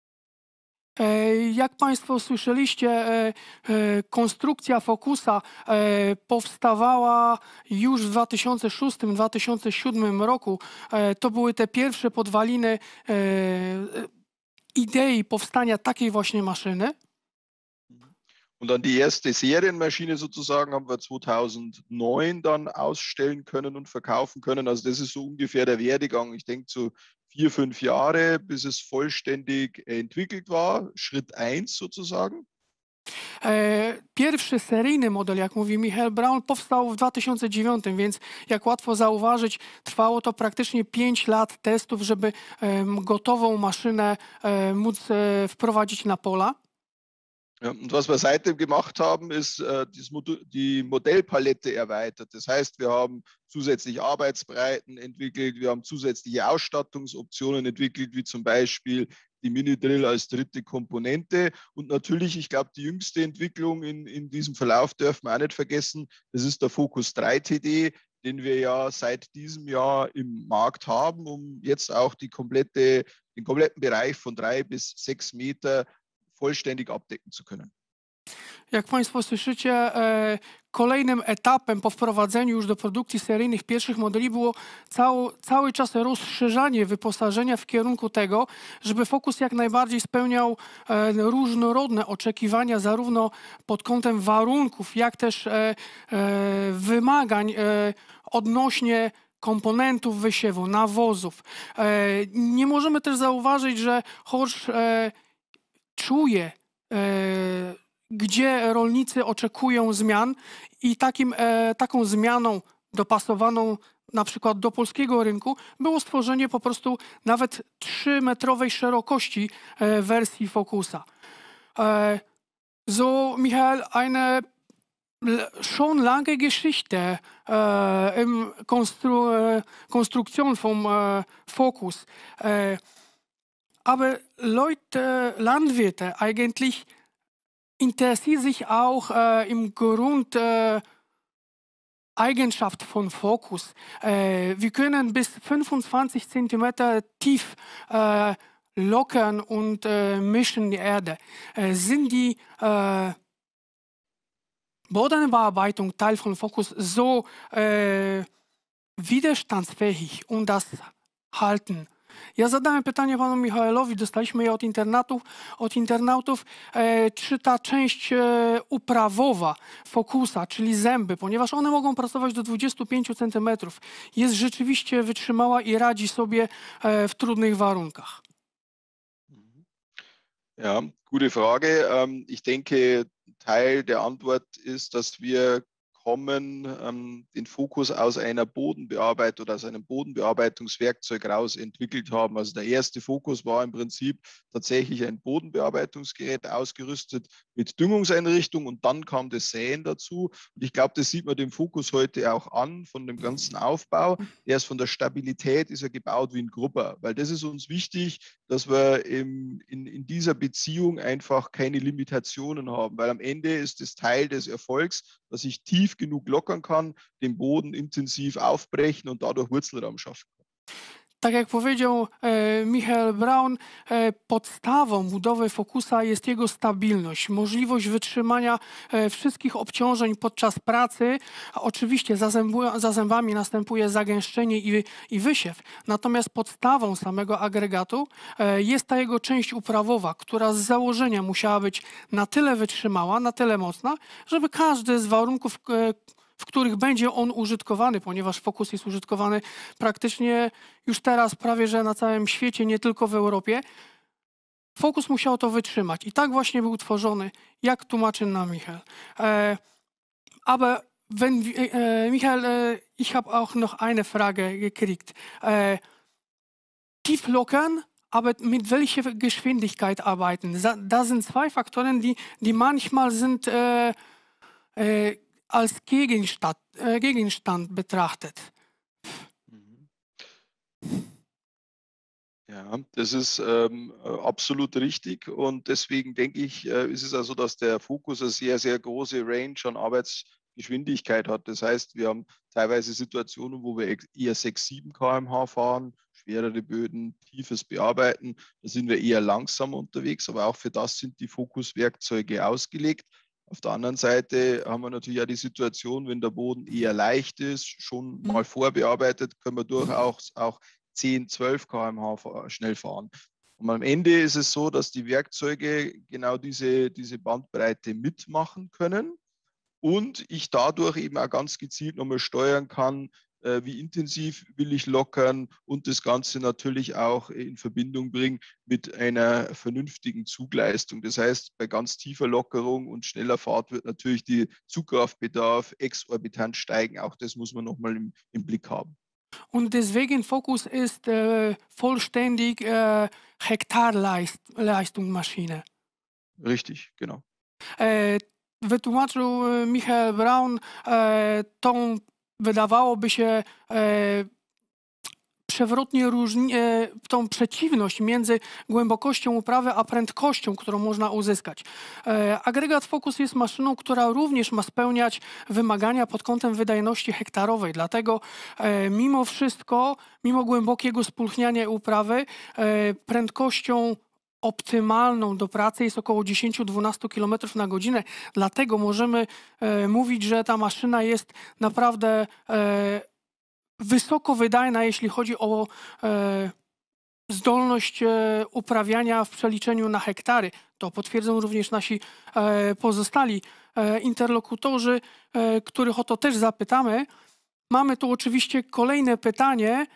Jak Państwo słyszeliście, konstrukcja Focusa powstawała już w 2006-2007 roku. To były te pierwsze podwaliny idei powstania takiej właśnie maszyny. Und dann die erste Serienmaschine sozusagen haben wir 2009 dann ausstellen können und verkaufen können. Also das ist so ungefähr der Werdegang. Ich denke so 4, 5 Jahre, bis es vollständig entwickelt war. Schritt 1 sozusagen. Pierwszy seryjny model, jak mówi Michael Braun, powstał w 2009, więc jak łatwo zauważyć, trwało to praktycznie 5 lat testów, żeby gotową maszynę móc wprowadzić na pola. Ja, und was wir seitdem gemacht haben, ist die Modellpalette erweitert. Das heißt, wir haben zusätzlich Arbeitsbreiten entwickelt, wir haben zusätzliche Ausstattungsoptionen entwickelt, wie zum Beispiel die Mini-Drill als dritte Komponente. Und natürlich, ich glaube, die jüngste Entwicklung in diesem Verlauf dürfen wir auch nicht vergessen, das ist der Focus 3 TD, den wir ja seit diesem Jahr im Markt haben, um jetzt auch den kompletten Bereich von 3 bis 6 Meter vollständig abdecken zu können. Jak Państwo słyszycie, kolejnym etapem po wprowadzeniu już do produkcji seryjnych pierwszych modeli było cały czas rozszerzanie wyposażenia w kierunku tego, żeby Focus jak najbardziej spełniał różnorodne oczekiwania zarówno pod kątem warunków, jak też wymagań odnośnie komponentów wysiewu, nawozów. Nie możemy też zauważyć, że Horsch czuje, gdzie rolnicy oczekują zmian i taką zmianą dopasowaną na przykład do polskiego rynku było stworzenie po prostu nawet 3-metrowej szerokości wersji Focusa. So, Michael, eine schon lange Geschichte im Konstruktion vom Focus. Aber Leute, Landwirte eigentlich interessieren sich auch im Grund Eigenschaft von Focus. Wir können bis 25 Zentimeter tief lockern und mischen die Erde. Sind die Bodenbearbeitung Teil von Focus so widerstandsfähig und das halten? Ja zadałem pytanie panu Michaelowi, dostaliśmy je od internautów, czy ta część uprawowa Focusa, czyli zęby, ponieważ one mogą pracować do 25 cm, jest rzeczywiście wytrzymała i radzi sobie w trudnych warunkach. Ja, gute Frage. Ich denke, Teil der Antwort ist, dass wir den Fokus aus einer Bodenbearbeitung oder aus einem Bodenbearbeitungswerkzeug raus entwickelt haben. Also der erste Fokus war im Prinzip tatsächlich ein Bodenbearbeitungsgerät ausgerüstet mit Düngungseinrichtung und dann kam das Säen dazu. Und ich glaube, das sieht man dem Fokus heute auch an, von dem ganzen Aufbau. Er ist von der Stabilität ist er gebaut wie ein Grubber, weil das ist uns wichtig, dass wir in dieser Beziehung einfach keine Limitationen haben, weil am Ende ist es Teil des Erfolgs, dass ich tief genug lockern kann, den Boden intensiv aufbrechen und dadurch Wurzelraum schaffen kann. Tak jak powiedział Michael Braun, podstawą budowy Focusa jest jego stabilność, możliwość wytrzymania wszystkich obciążeń podczas pracy. Oczywiście za zębami następuje zagęszczenie i wysiew. Natomiast podstawą samego agregatu jest ta jego część uprawowa, która z założenia musiała być na tyle wytrzymała, na tyle mocna, żeby każdy z warunków, w których będzie on użytkowany, ponieważ Focus jest użytkowany praktycznie już teraz prawie że na całym świecie, nie tylko w Europie. Focus musiał to wytrzymać i tak właśnie był tworzony, jak tłumaczy nam Michael. Aber Michael, ich habe auch noch eine Frage gekriegt. Tief lockern, aber mit welcher Geschwindigkeit arbeiten? Da sind zwei Faktoren, die manchmal sind als Gegenstand betrachtet. Mhm. Ja, das ist absolut richtig und deswegen denke ich, ist es also, dass der Fokus eine sehr, sehr große Range an Arbeitsgeschwindigkeit hat. Das heißt, wir haben teilweise Situationen, wo wir eher 6, 7 km/h fahren, schwerere Böden, tiefes Bearbeiten. Da sind wir eher langsam unterwegs, aber auch für das sind die Fokuswerkzeuge ausgelegt. Auf der anderen Seite haben wir natürlich auch die Situation, wenn der Boden eher leicht ist, schon mal vorbearbeitet, können wir durchaus auch 10, 12 km/h schnell fahren. Und am Ende ist es so, dass die Werkzeuge genau diese Bandbreite mitmachen können und ich dadurch eben auch ganz gezielt nochmal steuern kann, wie intensiv will ich lockern und das Ganze natürlich auch in Verbindung bringen mit einer vernünftigen Zugleistung. Das heißt, bei ganz tiefer Lockerung und schneller Fahrt wird natürlich der Zugkraftbedarf exorbitant steigen. Auch das muss man nochmal im Blick haben. Und deswegen Fokus ist vollständig Hektarleistungsmaschine. Richtig, genau. E, Wytłumaczył Michael Braun tą, wydawałoby się, przewrotnie tą przeciwność między głębokością uprawy a prędkością, którą można uzyskać. Agregat Focus jest maszyną, która również ma spełniać wymagania pod kątem wydajności hektarowej. Dlatego mimo wszystko, mimo głębokiego spulchniania uprawy, prędkością optymalną do pracy jest około 10-12 km na godzinę. Dlatego możemy mówić, że ta maszyna jest naprawdę wysoko wydajna, jeśli chodzi o zdolność uprawiania w przeliczeniu na hektary. To potwierdzą również nasi pozostali interlokutorzy, których o to też zapytamy. Mamy tu oczywiście kolejne pytanie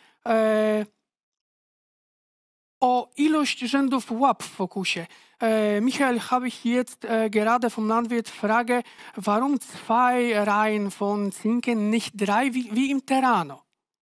o Ilość rzędów łap w fokusie. Michael, habe ich jetzt gerade vom Landwirt Frage, warum 2 Reihen von Zinken, nicht 3 wie im Terrano?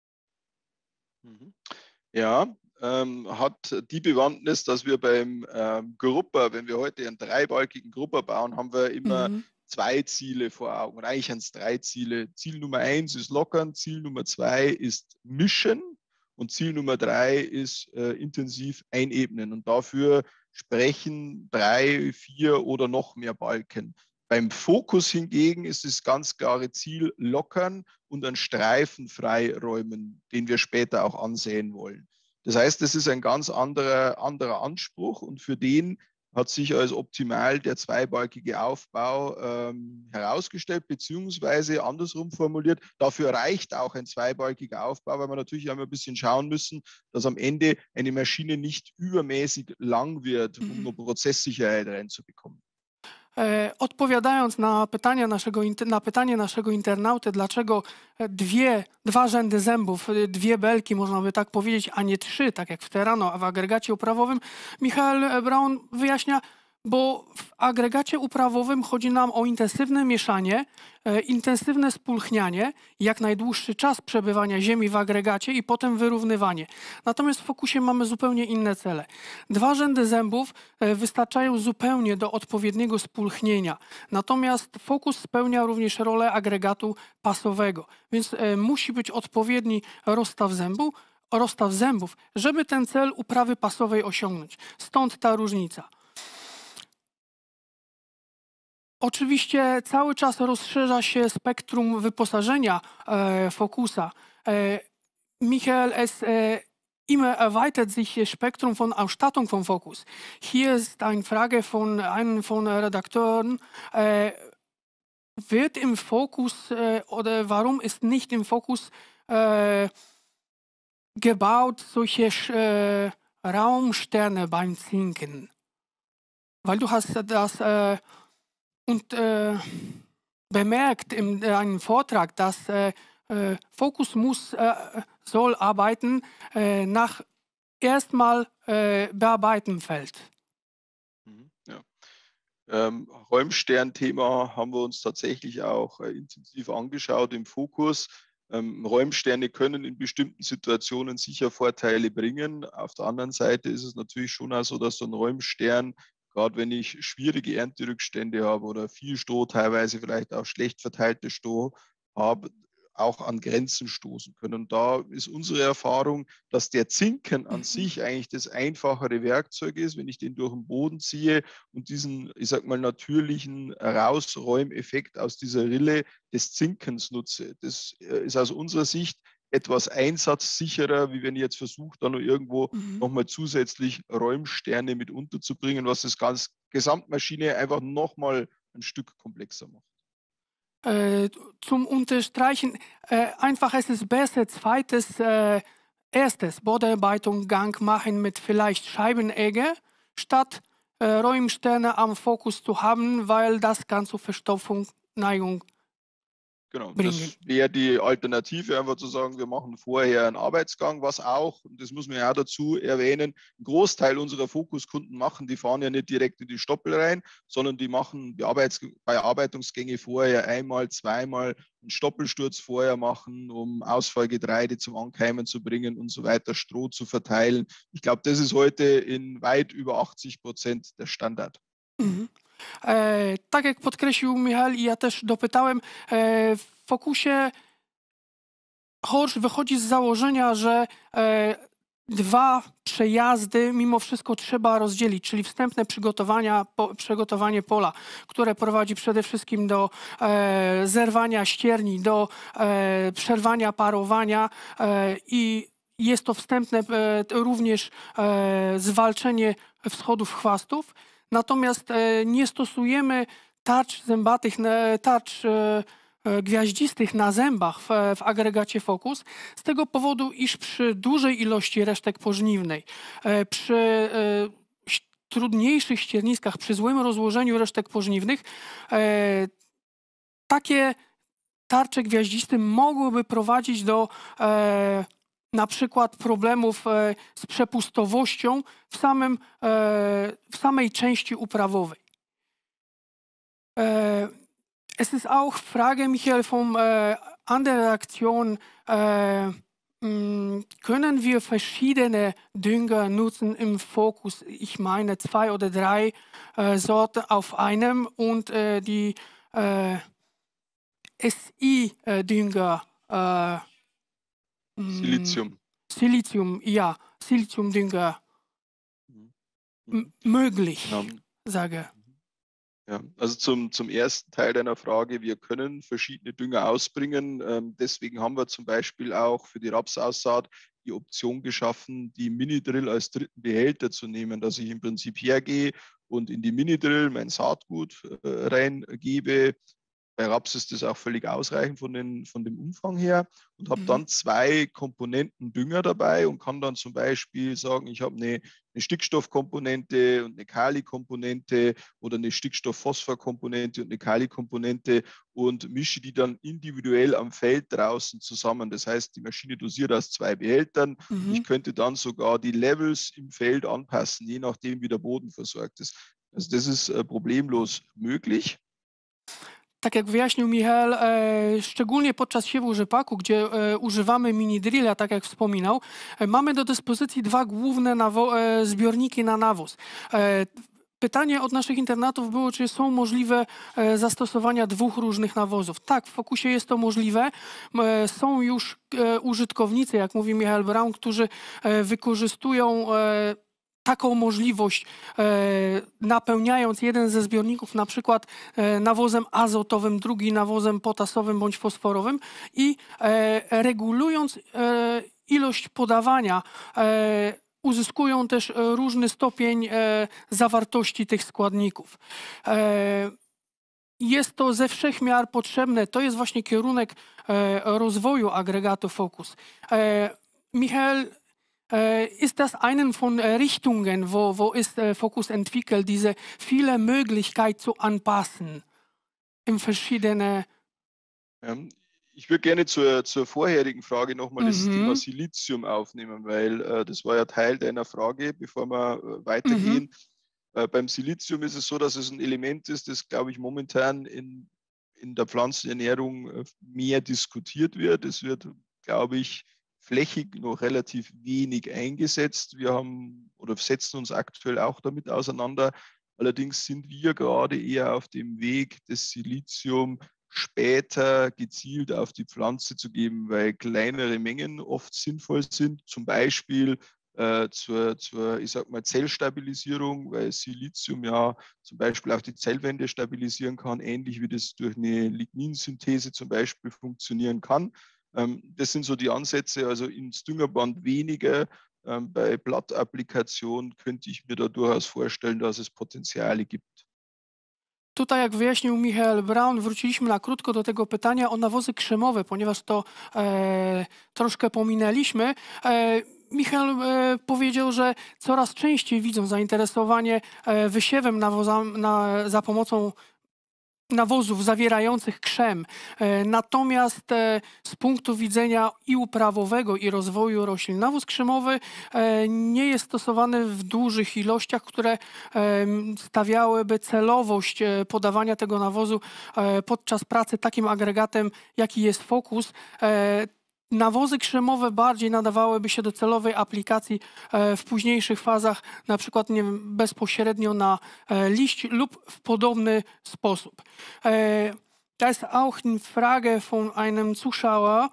Ja, hat die Bewandtnis, dass wir beim Grupper, wenn wir heute einen dreibalkigen Grupper bauen, haben wir immer zwei Ziele vor Augen. Und eigentlich sind es 3 Ziele. Ziel Nummer 1 ist lockern, Ziel Nummer 2 ist mischen und Ziel Nummer 3 ist intensiv einebnen. Und dafür sprechen 3, 4 oder noch mehr Balken. Beim Fokus hingegen ist das ganz klare Ziel lockern und einen Streifen freiräumen, den wir später auch ansehen wollen. Das heißt, das ist ein ganz anderer Anspruch und für den hat sich als optimal der zweibalkige Aufbau herausgestellt, beziehungsweise andersrum formuliert, dafür reicht auch ein zweibalkiger Aufbau, weil wir natürlich auch ein bisschen schauen müssen, dass am Ende eine Maschine nicht übermäßig lang wird, um eine Prozesssicherheit reinzubekommen. Odpowiadając na pytanie naszego internauty, dlaczego dwa rzędy zębów, 2 belki, można by tak powiedzieć, a nie 3, tak jak w Terrano, a w agregacie uprawowym, Michael Braun wyjaśnia, bo w agregacie uprawowym chodzi nam o intensywne mieszanie, intensywne spulchnianie, jak najdłuższy czas przebywania ziemi w agregacie i potem wyrównywanie. Natomiast w fokusie mamy zupełnie inne cele. 2 rzędy zębów wystarczają zupełnie do odpowiedniego spulchnienia. Natomiast fokus spełnia również rolę agregatu pasowego, więc musi być odpowiedni rozstaw zębów, żeby ten cel uprawy pasowej osiągnąć. Stąd ta różnica. Oczywiście cały czas rozszerza się spektrum wyposażenia Focusa. Michael, es immer erweitert sich das Spektrum von Ausstattung von Focus. Hier ist eine Frage von einem von Redakteuren. Wird im Fokus oder warum ist nicht im Fokus gebaut solche Raumsterne beim Zinken? Weil du hast das und bemerkt in einem Vortrag, dass Fokus soll arbeiten nach erstmal bearbeiten Feld. Ja. Räumsternthema haben wir uns tatsächlich auch intensiv angeschaut im Fokus. Räumsterne können in bestimmten Situationen sicher Vorteile bringen. Auf der anderen Seite ist es natürlich schon auch so, dass so ein Räumstern, gerade wenn ich schwierige Ernterückstände habe oder viel Stroh, teilweise vielleicht auch schlecht verteilte Stroh habe, auch an Grenzen stoßen können. Und da ist unsere Erfahrung, dass der Zinken an sich eigentlich das einfachere Werkzeug ist, wenn ich den durch den Boden ziehe und diesen, ich sag mal, natürlichen Rausräumeffekt aus dieser Rille des Zinkens nutze. Das ist aus unserer Sicht etwas einsatzsicherer, wie wenn ich jetzt versuche, da noch irgendwo nochmal zusätzlich Räumsterne mit unterzubringen, was das ganze Gesamtmaschine einfach nochmal ein Stück komplexer macht. Zum Unterstreichen, einfach es ist besser, erstes Bodenbearbeitung machen mit vielleicht Scheibenegge, statt Räumsterne am Fokus zu haben, weil das kann zu Verstopfung, Neigung Genau, bringen. das wäre die Alternative, einfach zu sagen, wir machen vorher einen Arbeitsgang, was auch, und das muss man ja auch dazu erwähnen, ein Großteil unserer Fokuskunden machen, die fahren ja nicht direkt in die Stoppel rein, sondern die machen Bearbeitungsgänge vorher einmal, zweimal, einen Stoppelsturz vorher machen, um Ausfallgetreide zum Ankeimen zu bringen und so weiter, Stroh zu verteilen. Ich glaube, das ist heute in weit über 80% der Standard. Mhm. Tak jak podkreślił Michał i ja też dopytałem, w Fokusie Horsch wychodzi z założenia, że dwa przejazdy mimo wszystko trzeba rozdzielić, czyli wstępne przygotowanie pola, które prowadzi przede wszystkim do zerwania ścierni, do przerwania parowania i jest to wstępne również zwalczenie wschodów chwastów. Natomiast nie stosujemy tarcz zębatych, tarcz gwiaździstych na zębach w agregacie Focus z tego powodu, iż przy dużej ilości resztek pożniwnej, przy trudniejszych ścierniskach, przy złym rozłożeniu resztek pożniwnych, takie tarcze gwiaździste mogłyby prowadzić do na przykład problemów z przepustowością w samej części uprawowej. Es ist auch Frage, Michael, an der Reaktion, können wir verschiedene Dünger nutzen im Fokus? Ich meine 2 oder 3 Sorten auf einem und die SI-Dünger. Silizium. Silizium, ja, Siliziumdünger möglich, Ja. sage. Ja, also zum ersten Teil deiner Frage, wir können verschiedene Dünger ausbringen. Deswegen haben wir zum Beispiel auch für die Rapsaussaat die Option geschaffen, die Mini-Drill als dritten Behälter zu nehmen, dass ich im Prinzip hergehe und in die Mini-Drill mein Saatgut reingebe. Bei Raps ist das auch völlig ausreichend von dem Umfang her und habe dann 2 Komponenten Dünger dabei und kann dann zum Beispiel sagen, ich habe eine Stickstoffkomponente und eine Kalikomponente oder eine Stickstoff-Phosphor-Komponente und eine Kalikomponente und mische die dann individuell am Feld draußen zusammen. Das heißt, die Maschine dosiert aus 2 Behältern. Ich könnte dann sogar die Levels im Feld anpassen, je nachdem, wie der Boden versorgt ist. Also das ist problemlos möglich. Tak jak wyjaśnił Michał, szczególnie podczas siewu rzepaku, gdzie używamy mini-drilla, tak jak wspominał, mamy do dyspozycji 2 główne zbiorniki na nawóz. Pytanie od naszych internatów było, czy są możliwe zastosowania 2 różnych nawozów. Tak, w Fokusie jest to możliwe. Są już użytkownicy, jak mówi Michał Braun, którzy wykorzystują taką możliwość, napełniając jeden ze zbiorników na przykład nawozem azotowym, drugi nawozem potasowym bądź fosforowym i regulując ilość podawania, uzyskują też różny stopień zawartości tych składników. Jest to ze wszech miar potrzebne. To jest właśnie kierunek rozwoju agregatu Focus. Michael, ist das eine von Richtungen, wo ist Focus entwickelt, diese viele Möglichkeiten zu anpassen in verschiedene... Ich würde gerne zur vorherigen Frage nochmal das Thema Silizium aufnehmen, weil das war ja Teil deiner Frage, bevor wir weitergehen. Beim Silizium ist es so, dass es ein Element ist, das, glaube ich, momentan in der Pflanzenernährung mehr diskutiert wird. Es wird, glaube ich, flächig noch relativ wenig eingesetzt. Wir haben oder setzen uns aktuell auch damit auseinander. Allerdings sind wir gerade eher auf dem Weg, das Silizium später gezielt auf die Pflanze zu geben, weil kleinere Mengen oft sinnvoll sind. Zum Beispiel zur ich sag mal, Zellstabilisierung, weil Silizium ja zum Beispiel auch die Zellwände stabilisieren kann, ähnlich wie das durch eine Ligninsynthese zum Beispiel funktionieren kann. Das sind so die Ansätze, also ins Düngerband weniger. Bei Blattapplikation könnte ich mir da durchaus vorstellen, dass es Potenziale gibt. Tutaj, jak wyjaśnił Michael Braun, wróciliśmy na krótko do tego pytania o nawozy krzemowe, ponieważ to troszkę pominęliśmy. Michael powiedział, że coraz częściej widzą zainteresowanie wysiewem za pomocą nawozów zawierających krzem. Natomiast z punktu widzenia i uprawowego, i rozwoju roślin, nawóz krzemowy nie jest stosowany w dużych ilościach, które stawiałyby celowość podawania tego nawozu podczas pracy takim agregatem, jaki jest Focus. Nawozy krzemowe bardziej nadawałyby się do celowej aplikacji w późniejszych fazach, na przykład nie wiem, bezpośrednio na liść lub w podobny sposób. Da ist auch eine Frage von einem Zuschauer.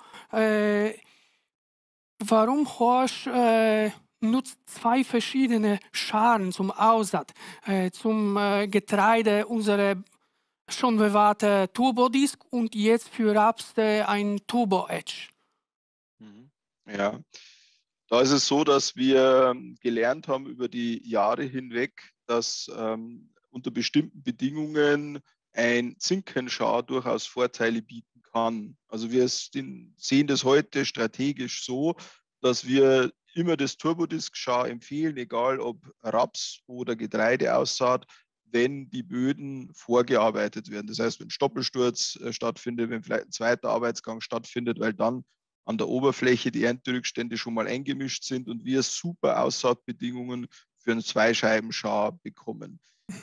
Warum Horsch nutzt zwei verschiedene Scharen zum Aussaat? Zum Getreide unsere schon bewahrte Turbodisk und jetzt für Raps ein Turbo-Edge. Ja, da ist es so, dass wir gelernt haben über die Jahre hinweg, dass unter bestimmten Bedingungen ein Zinkenschar durchaus Vorteile bieten kann. Also wir sehen das heute strategisch so, dass wir immer das Turbodisk-Schar empfehlen, egal ob Raps oder Getreideaussaat, wenn die Böden vorgearbeitet werden. Das heißt, wenn Stoppelsturz stattfindet, wenn vielleicht ein zweiter Arbeitsgang stattfindet, weil dann an der Oberfläche die Ernterückstände schon mal eingemischt sind und wir super Aussaatbedingungen für einen Zweischeibenschar bekommen.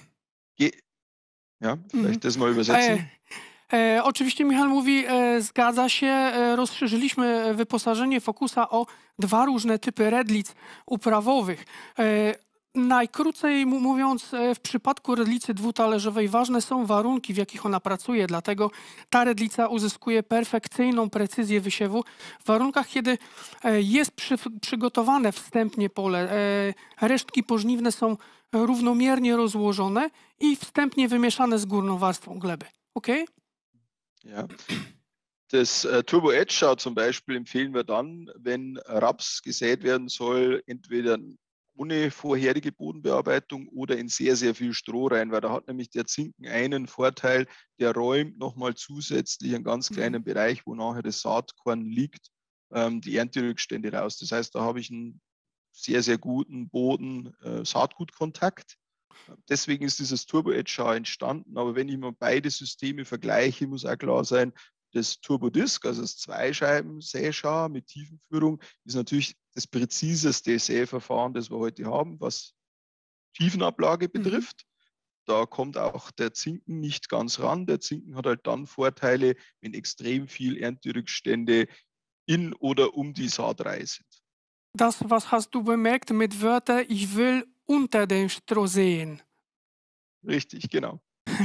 Ja, vielleicht das mal übersetzen. Oczywiście Michał mówi, zgadza się, rozszerzyliśmy wyposażenie Focusa o 2 różne typy redlic uprawowych. Najkrócej mówiąc, w przypadku redlicy dwutalerzowej ważne są warunki, w jakich ona pracuje, dlatego ta redlica uzyskuje perfekcyjną precyzję wysiewu w warunkach, kiedy jest przygotowane wstępnie pole. Resztki pożniwne są równomiernie rozłożone i wstępnie wymieszane z górną warstwą gleby. Okay? Ja. Das Turbo Edge Schar zum Beispiel empfehlen wir dann, wenn Raps gesät werden soll, entweder ohne vorherige Bodenbearbeitung oder in sehr, sehr viel Stroh rein, weil da hat nämlich der Zinken einen Vorteil, der räumt nochmal zusätzlich einen ganz kleinen Bereich, wo nachher das Saatkorn liegt, die Ernterückstände raus. Das heißt, da habe ich einen sehr, sehr guten Boden-Saatgutkontakt. Deswegen ist dieses Turbo-Edge-Schar entstanden. Aber wenn ich mal beide Systeme vergleiche, muss auch klar sein, das Turbodisk, also das Zweischeiben-Säschar mit Tiefenführung, ist natürlich das präziseste Säverfahren, das wir heute haben, was Tiefenablage betrifft. Da kommt auch der Zinken nicht ganz ran. Der Zinken hat halt dann Vorteile, wenn extrem viel Ernterückstände in oder um die Saatreihe sind. Das, was hast du bemerkt mit Wörtern, ich will unter den Stroh sehen? Richtig, genau.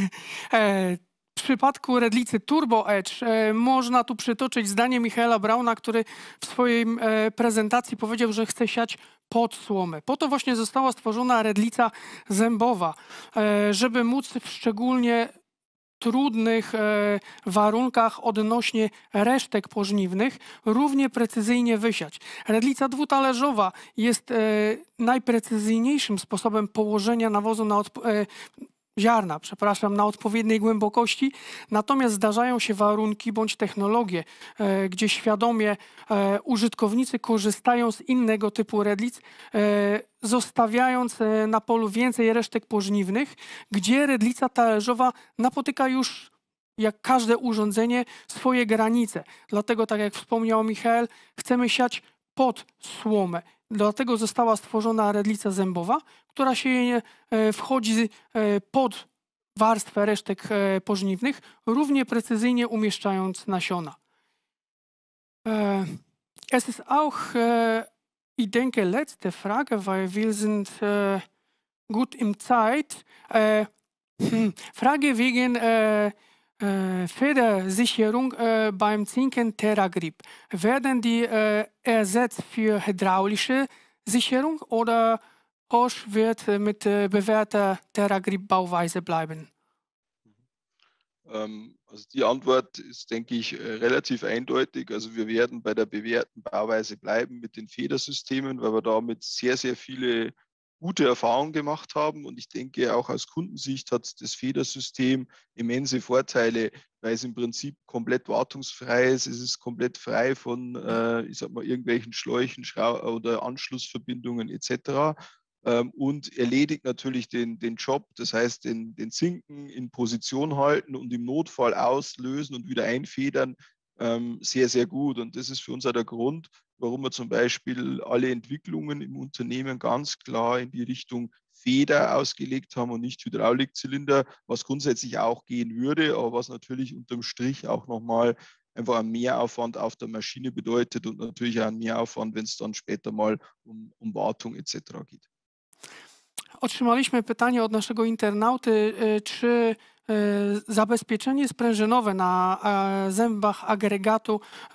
W przypadku redlicy Turbo Edge można tu przytoczyć zdanie Michaela Brauna, który w swojej prezentacji powiedział, że chce siać pod słomę. Po to właśnie została stworzona redlica zębowa, żeby móc w szczególnie trudnych warunkach odnośnie resztek pożniwnych równie precyzyjnie wysiać. Redlica dwutalerzowa jest najprecyzyjniejszym sposobem położenia nawozu ziarna, na odpowiedniej głębokości, natomiast zdarzają się warunki bądź technologie, gdzie świadomie użytkownicy korzystają z innego typu redlic, zostawiając na polu więcej resztek pożniwnych, gdzie redlica talerzowa napotyka już, jak każde urządzenie, swoje granice. Dlatego, tak jak wspomniał Michael, chcemy siać pod słomę. Dlatego została stworzona redlica zębowa, która się wchodzi pod warstwę resztek pożniwnych, równie precyzyjnie umieszczając nasiona. Es ist auch, ich denke, letzte Frage, weil wir sind gut im Zeit. Frage wegen Federsicherung beim Zinken TerraGrip. Werden die ersetzt für hydraulische Sicherung oder Horsch wird mit bewährter TerraGrip-Bauweise bleiben? Also die Antwort ist, denke ich, relativ eindeutig. Also wir werden bei der bewährten Bauweise bleiben mit den Federsystemen, weil wir damit sehr, sehr viele gute Erfahrungen gemacht haben. Und ich denke, auch aus Kundensicht hat das Federsystem immense Vorteile, weil es im Prinzip komplett wartungsfrei ist. Es ist komplett frei von, ich sag mal, irgendwelchen Schläuchen oder Anschlussverbindungen etc. Und erledigt natürlich den Job, das heißt den Zinken in Position halten und im Notfall auslösen und wieder einfedern, sehr, sehr gut. Und das ist für uns auch der Grund, warum wir zum Beispiel alle Entwicklungen im Unternehmen ganz klar in die Richtung Feder ausgelegt haben und nicht Hydraulikzylinder, was grundsätzlich auch gehen würde, aber was natürlich unterm Strich auch nochmal einfach einen Mehraufwand auf der Maschine bedeutet und natürlich auch einen Mehraufwand, wenn es dann später mal um Wartung etc. geht. Otrzymaliśmy pytanie od naszego internauty, czy zabezpieczenie sprężynowe na zębach agregatu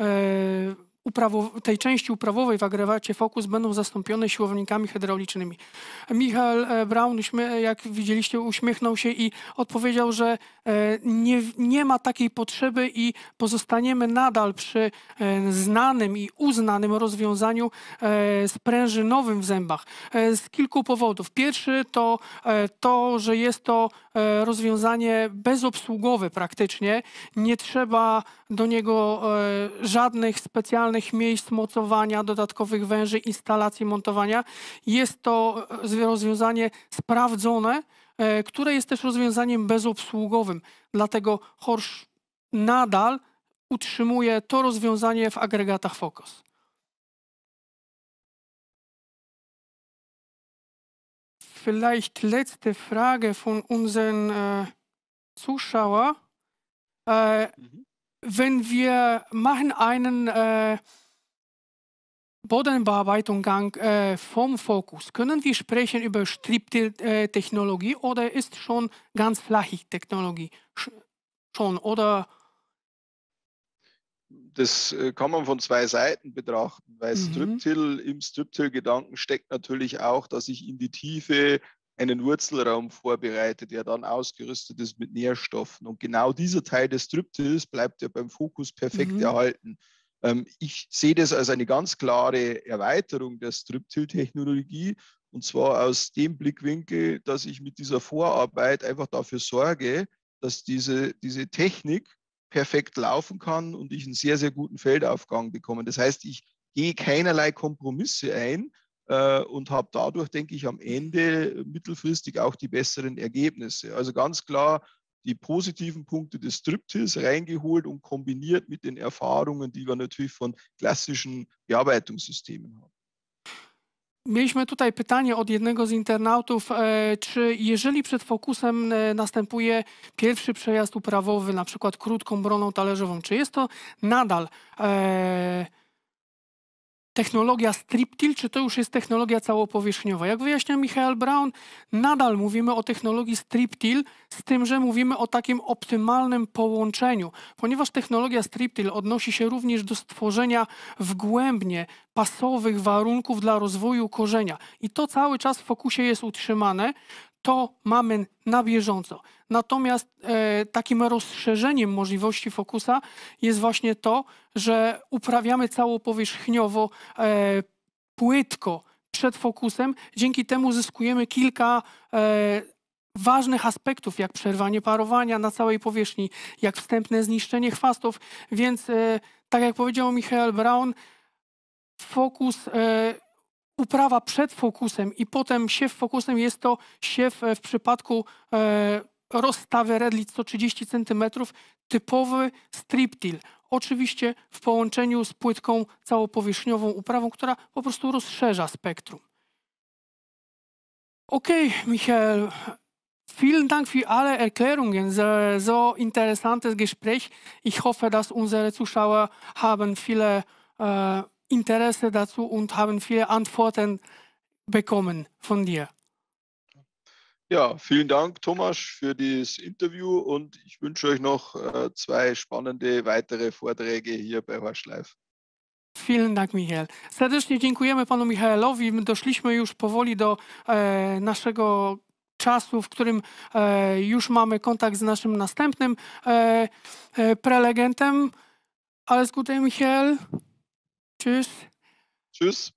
tej części uprawowej w agregacie Focus będą zastąpione siłownikami hydraulicznymi. Michał Braun, jak widzieliście, uśmiechnął się i odpowiedział, że nie ma takiej potrzeby i pozostaniemy nadal przy znanym i uznanym rozwiązaniu sprężynowym w zębach. Z kilku powodów. Pierwszy to to, że jest to rozwiązanie bezobsługowe praktycznie. Nie trzeba do niego żadnych specjalnych miejsc mocowania, dodatkowych węży, instalacji montowania. Jest to rozwiązanie sprawdzone, które jest też rozwiązaniem bezobsługowym. Dlatego Horsch nadal utrzymuje to rozwiązanie w agregatach Focus. Vielleicht letzte Frage von unseren Zuschauer. Wenn wir machen einen Bodenbearbeitungsgang vom Focus, können wir sprechen über Striptill-Technologie oder ist schon ganz flache Technologie schon? Oder? Das kann man von zwei Seiten betrachten, weil im Striptill-Gedanken steckt natürlich auch, dass ich in die Tiefe einen Wurzelraum vorbereite, der dann ausgerüstet ist mit Nährstoffen. Und genau dieser Teil des Striptills bleibt ja beim Focus perfekt erhalten. Ich sehe das als eine ganz klare Erweiterung der Striptill-Technologie, und zwar aus dem Blickwinkel, dass ich mit dieser Vorarbeit einfach dafür sorge, dass diese Technik perfekt laufen kann und ich einen sehr, sehr guten Feldaufgang bekomme. Das heißt, ich gehe keinerlei Kompromisse ein und habe dadurch, denke ich, am Ende mittelfristig auch die besseren Ergebnisse. Also ganz klar die positiven Punkte des Striptills reingeholt und kombiniert mit den Erfahrungen, die wir natürlich von klassischen Bearbeitungssystemen haben. Mieliśmy tutaj pytanie od jednego z internautów, czy jeżeli przed Focusem następuje pierwszy przejazd uprawowy, na przykład krótką broną talerzową, czy jest to nadal technologia Striptill, czy to już jest technologia całopowierzchniowa? Jak wyjaśnia Michael Braun, nadal mówimy o technologii Striptill, z tym, że mówimy o takim optymalnym połączeniu, ponieważ technologia Striptill odnosi się również do stworzenia wgłębnie pasowych warunków dla rozwoju korzenia. I to cały czas w Focusie jest utrzymane. To mamy na bieżąco. Natomiast takim rozszerzeniem możliwości Focusa jest właśnie to, że uprawiamy całopowierzchniowo, płytko przed Focusem. Dzięki temu zyskujemy kilka ważnych aspektów, jak przerwanie parowania na całej powierzchni, jak wstępne zniszczenie chwastów. Więc tak jak powiedział Michael Braun, Focus uprawa przed Focusem i potem siew Focusem jest to siew w przypadku rozstawy Redlit 130 cm, typowy strip till. Oczywiście w połączeniu z płytką całopowierzchniową uprawą, która po prostu rozszerza spektrum. Okay, Michael, vielen Dank für alle Erklärungen. So interessantes Gespräch. Ich hoffe, dass unsere Zuschauer haben viele Interesse dazu und haben viele Antworten bekommen von dir. Ja, vielen Dank, Thomas, für dieses Interview und ich wünsche euch noch 2 spannende weitere Vorträge hier bei Horsch Live. Vielen Dank, Michael. Serdecznie dziękujemy panu Michaelowi. My doszliśmy już powoli do naszego czasu, w którym już mamy kontakt z naszym następnym prelegentem. Alles Gute, Michael. Tschüss. Tschüss.